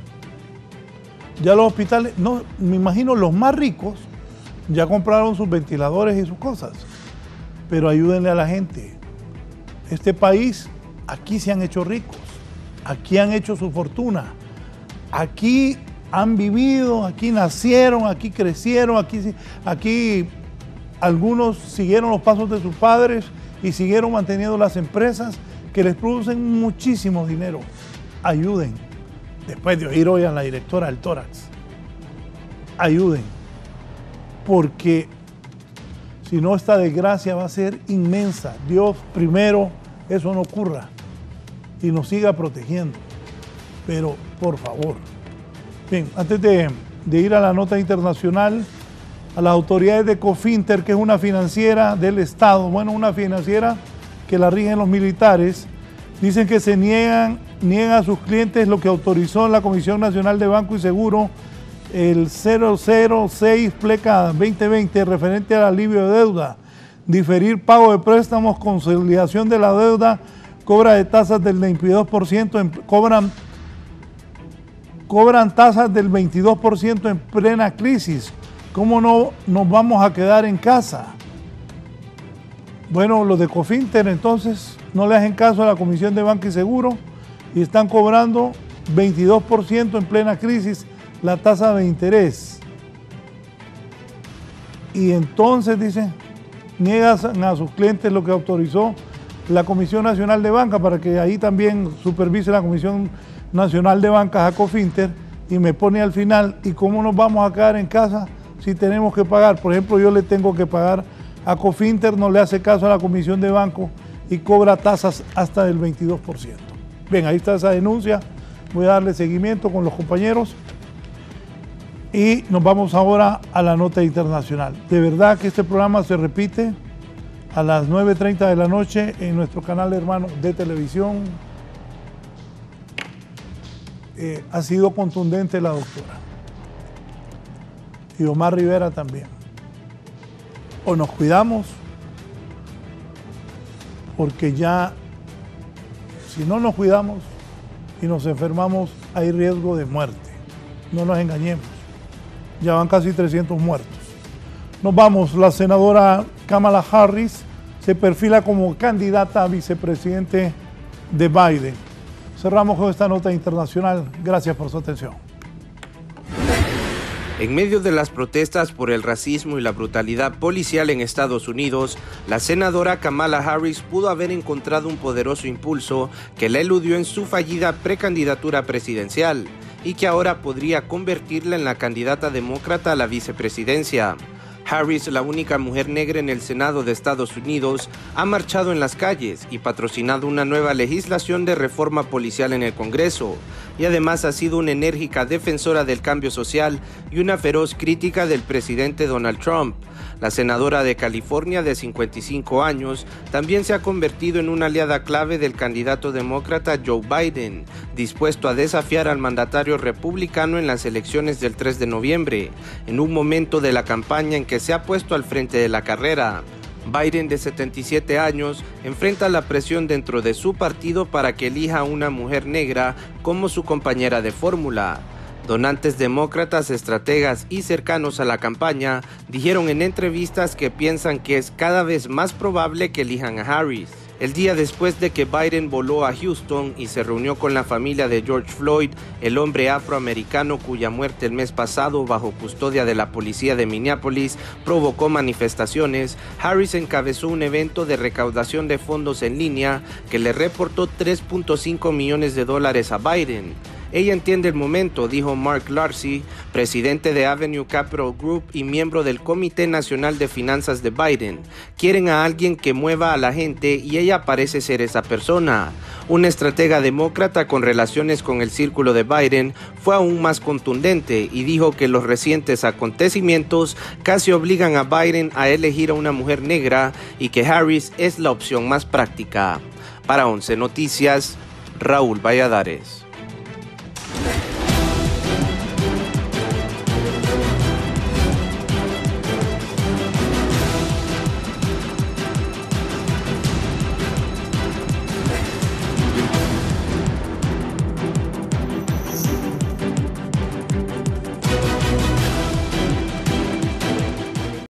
Ya los hospitales, no, me imagino los más ricos, ya compraron sus ventiladores y sus cosas, pero ayúdenle a la gente. Este país, aquí se han hecho ricos, aquí han hecho su fortuna, aquí han vivido, aquí nacieron, aquí crecieron, aquí, aquí algunos siguieron los pasos de sus padres y siguieron manteniendo las empresas que les producen muchísimo dinero. Ayuden. Después de oír hoy a la directora del Tórax, ayuden, porque si no, esta desgracia va a ser inmensa. Dios primero, eso no ocurra y nos siga protegiendo, pero por favor. Bien, antes de, de ir a la nota internacional, a las autoridades de Cofinter, que es una financiera del Estado, bueno, una financiera que la rigen los militares, dicen que se niegan, niegan a sus clientes lo que autorizó la Comisión Nacional de Banco y Seguro, el cero cero seis pleca veinte veinte, referente al alivio de deuda, diferir pago de préstamos, consolidación de la deuda, cobra de tasas del veintidós por ciento, en, cobran, cobran tasas del veintidós por ciento en plena crisis. ¿Cómo no nos vamos a quedar en casa? Bueno, los de Cofinter entonces no le hacen caso a la Comisión de Banco y Seguro y están cobrando veintidós por ciento en plena crisis la tasa de interés. Y entonces, dicen, niegan a sus clientes lo que autorizó la Comisión Nacional de Banca para que ahí también supervise la Comisión Nacional de Bancas a Cofinter, y me pone al final, ¿y cómo nos vamos a quedar en casa si tenemos que pagar? Por ejemplo, yo le tengo que pagar a Cofinter, no le hace caso a la Comisión de Banco y cobra tasas hasta del veintidós por ciento. Bien, ahí está esa denuncia. Voy a darle seguimiento con los compañeros. Y nos vamos ahora a la nota internacional. De verdad que este programa se repite a las nueve y treinta de la noche en nuestro canal hermano de televisión. Eh, ha sido contundente la doctora. Y Omar Rivera también. O nos cuidamos, porque ya, si no nos cuidamos y nos enfermamos, hay riesgo de muerte. No nos engañemos. Ya van casi trescientos muertos. Nos vamos. La senadora Kamala Harris se perfila como candidata a vicepresidente de Biden. Cerramos con esta nota internacional. Gracias por su atención. En medio de las protestas por el racismo y la brutalidad policial en Estados Unidos, la senadora Kamala Harris pudo haber encontrado un poderoso impulso que la eludió en su fallida precandidatura presidencial y que ahora podría convertirla en la candidata demócrata a la vicepresidencia. Harris, la única mujer negra en el Senado de Estados Unidos, ha marchado en las calles y patrocinado una nueva legislación de reforma policial en el Congreso, y además ha sido una enérgica defensora del cambio social y una feroz crítica del presidente Donald Trump. La senadora de California, de cincuenta y cinco años, también se ha convertido en una aliada clave del candidato demócrata Joe Biden, dispuesto a desafiar al mandatario republicano en las elecciones del tres de noviembre, en un momento de la campaña en que se ha puesto al frente de la carrera. Biden, de setenta y siete años, enfrenta la presión dentro de su partido para que elija a una mujer negra como su compañera de fórmula. Donantes demócratas, estrategas y cercanos a la campaña dijeron en entrevistas que piensan que es cada vez más probable que elijan a Harris. El día después de que Biden voló a Houston y se reunió con la familia de George Floyd, el hombre afroamericano cuya muerte el mes pasado bajo custodia de la policía de Minneapolis provocó manifestaciones, Harris encabezó un evento de recaudación de fondos en línea que le reportó tres punto cinco millones de dólares a Biden. Ella entiende el momento, dijo Mark Larcy, presidente de Avenue Capital Group y miembro del Comité Nacional de Finanzas de Biden. Quieren a alguien que mueva a la gente y ella parece ser esa persona. Una estratega demócrata con relaciones con el círculo de Biden fue aún más contundente y dijo que los recientes acontecimientos casi obligan a Biden a elegir a una mujer negra y que Harris es la opción más práctica. Para once Noticias, Raúl Valladares.